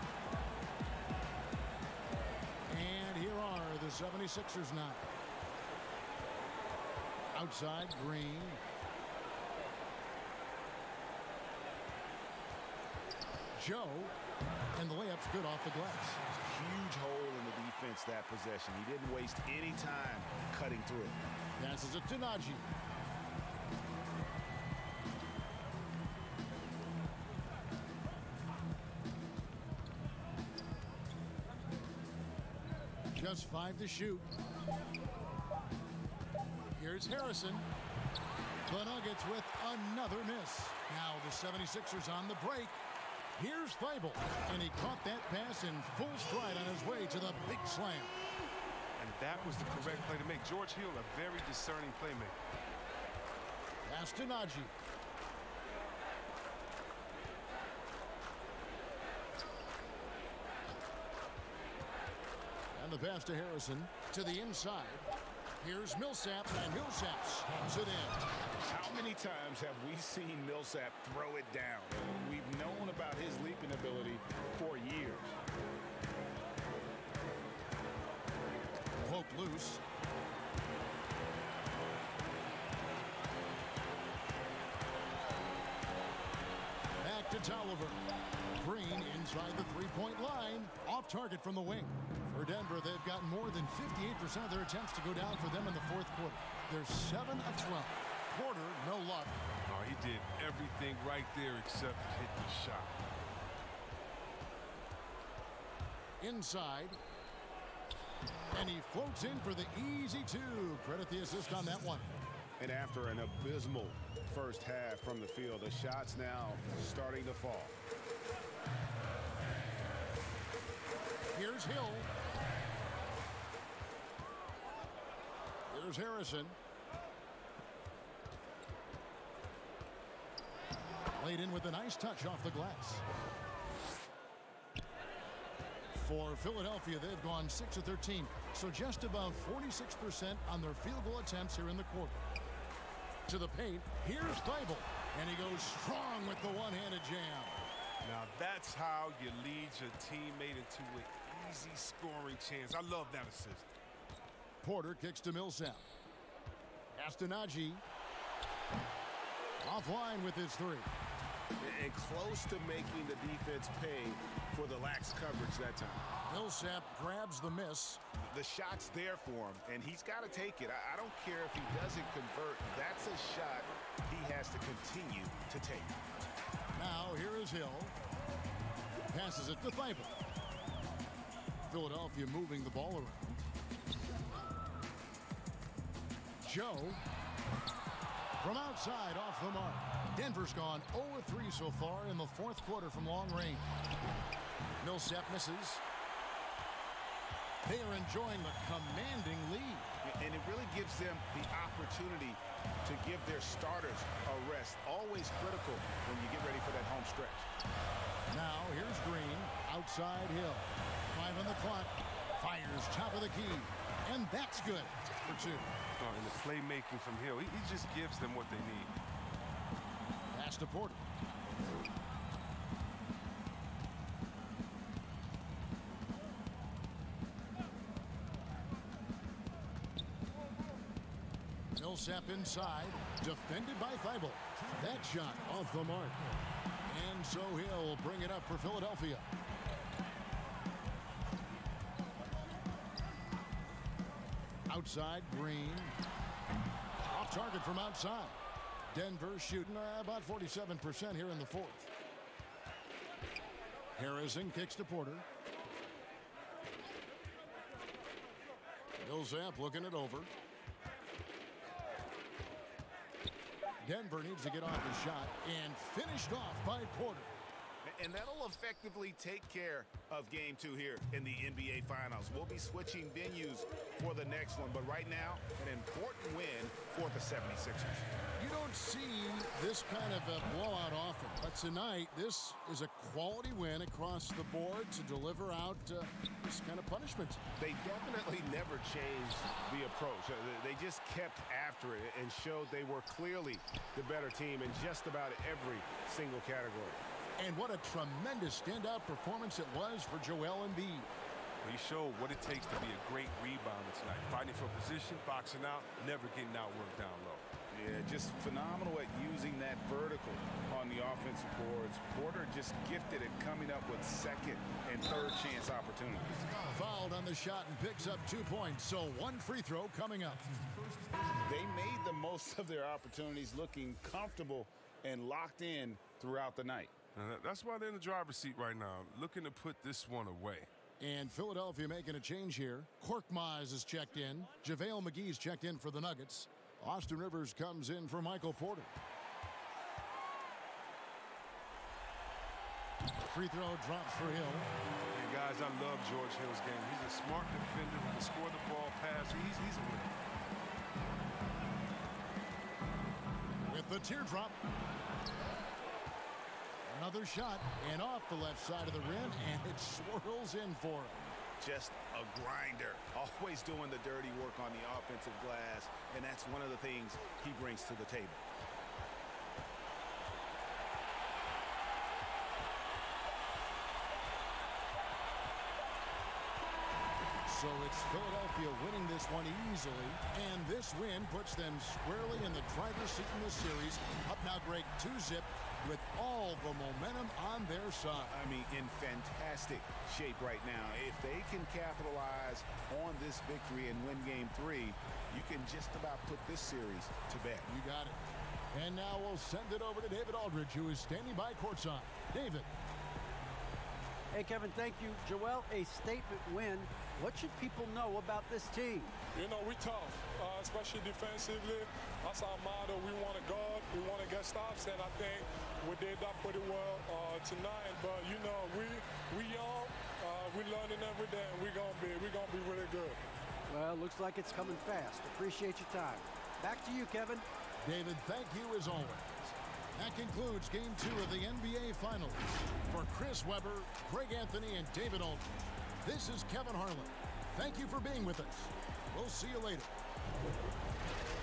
And here are the seventy-sixers now. Outside, Green. Joe, and the layup's good off the glass. Huge hole in the defense that possession. He didn't waste any time cutting through it. Passes it to Najee. Just five to shoot. Here's Harrison. The Nuggets with another miss. Now the seventy-sixers on the break. Here's Thibault, and he caught that pass in full stride on his way to the big slam. And that was the correct play to make. George Hill, a very discerning playmaker. Pass to Najee. And the pass to Harrison to the inside. Here's Millsap, and Millsap slams it in. How many times have we seen Millsap throw it down? We've known about his leaping ability for years. Poke loose. Back to Tolliver. Green inside the three-point line. Off target from the wing. For Denver, they've gotten more than fifty-eight percent of their attempts to go down for them in the fourth quarter. They're seven of twelve. Porter, no luck. Oh, he did everything right there except hit the shot. Inside. And he floats in for the easy two. Credit the assist on that one. And after an abysmal first half from the field, the shots now starting to fall. Here's Hill. Here's Harrison. Laid in with a nice touch off the glass. For Philadelphia, they've gone six of thirteen, so just about forty-six percent on their field goal attempts here in the quarter. To the paint, here's Thibault, and he goes strong with the one-handed jam. Now that's how you lead your teammate into an easy scoring chance. I love that assist. Porter kicks to Millsap. Pass to Najee. Offline with his three. And close to making the defense pay for the lax coverage that time. Millsap grabs the miss. The shot's there for him, and he's got to take it. I, I don't care if he doesn't convert. That's a shot he has to continue to take. Now here is Hill. Passes it to Thibault. Philadelphia moving the ball around. Joe from outside off the mark. Denver's gone zero of three so far in the fourth quarter from long range. Millsap misses. They are enjoying the commanding lead. And it really gives them the opportunity to give their starters a rest. Always critical when you get ready for that home stretch. Now here's Green. Outside Hill. Five on the clock. Fires top of the key. And that's good for two. Oh, and the playmaking from Hill, he, he just gives them what they need. Pass to Porter. Millsap inside, defended by Thibault. That shot off the mark. And so he'll bring it up for Philadelphia. Outside, Green. Off target from outside. Denver shooting about forty-seven percent here in the fourth. Harrison kicks to Porter. Millsap looking it over. Denver needs to get off the shot, and finished off by Porter. And that'll effectively take care of game two here in the N B A Finals. We'll be switching venues for the next one, but right now, an important win for the seventy-sixers. You don't see this kind of a blowout often, but tonight, this is a quality win across the board to deliver out uh, this kind of punishment. They definitely never changed the approach. They just kept after it and showed they were clearly the better team in just about every single category. And what a tremendous standout performance it was for Joel Embiid. He showed what it takes to be a great rebounder tonight. Fighting for position, boxing out, never getting outworked down low. Yeah, just phenomenal at using that vertical on the offensive boards. Porter just gifted at coming up with second and third chance opportunities. Fouled on the shot and picks up two points, so one free throw coming up. They made the most of their opportunities, looking comfortable and locked in throughout the night. Now, that's why they're in the driver's seat right now, looking to put this one away. And Philadelphia making a change here. Korkmaz is checked in. JaVale McGee's checked in for the Nuggets. Austin Rivers comes in for Michael Porter. Free throw drops for Hill. And guys, I love George Hill's game. He's a smart defender who can score the ball, pass. He's, he's a winner. With the teardrop. Another shot, and off the left side of the rim, and it swirls in for him. Just a grinder, always doing the dirty work on the offensive glass, and that's one of the things he brings to the table. So it's Philadelphia winning this one easily, and this win puts them squarely in the driver's seat in this series. Up now, Greg, two zip with all the momentum on their side. I mean, in fantastic shape right now. If they can capitalize on this victory and win game three, you can just about put this series to bed. You got it. And now we'll send it over to David Aldridge, who is standing by courtside. David. Hey, Kevin, thank you. Joel, a statement win. What should people know about this team? You know, we tough, uh, especially defensively. That's our motto. We want to guard. We want to get stops, and I think we did that pretty well uh, tonight. But, you know, we we young. Uh, we learning every day, and we're going to be we're gonna be really good. Well, looks like it's coming fast. Appreciate your time. Back to you, Kevin. David, thank you as always. That concludes game two of the N B A Finals. For Chris Webber, Greg Anthony, and David Aldridge, this is Kevin Harlan. Thank you for being with us. We'll see you later.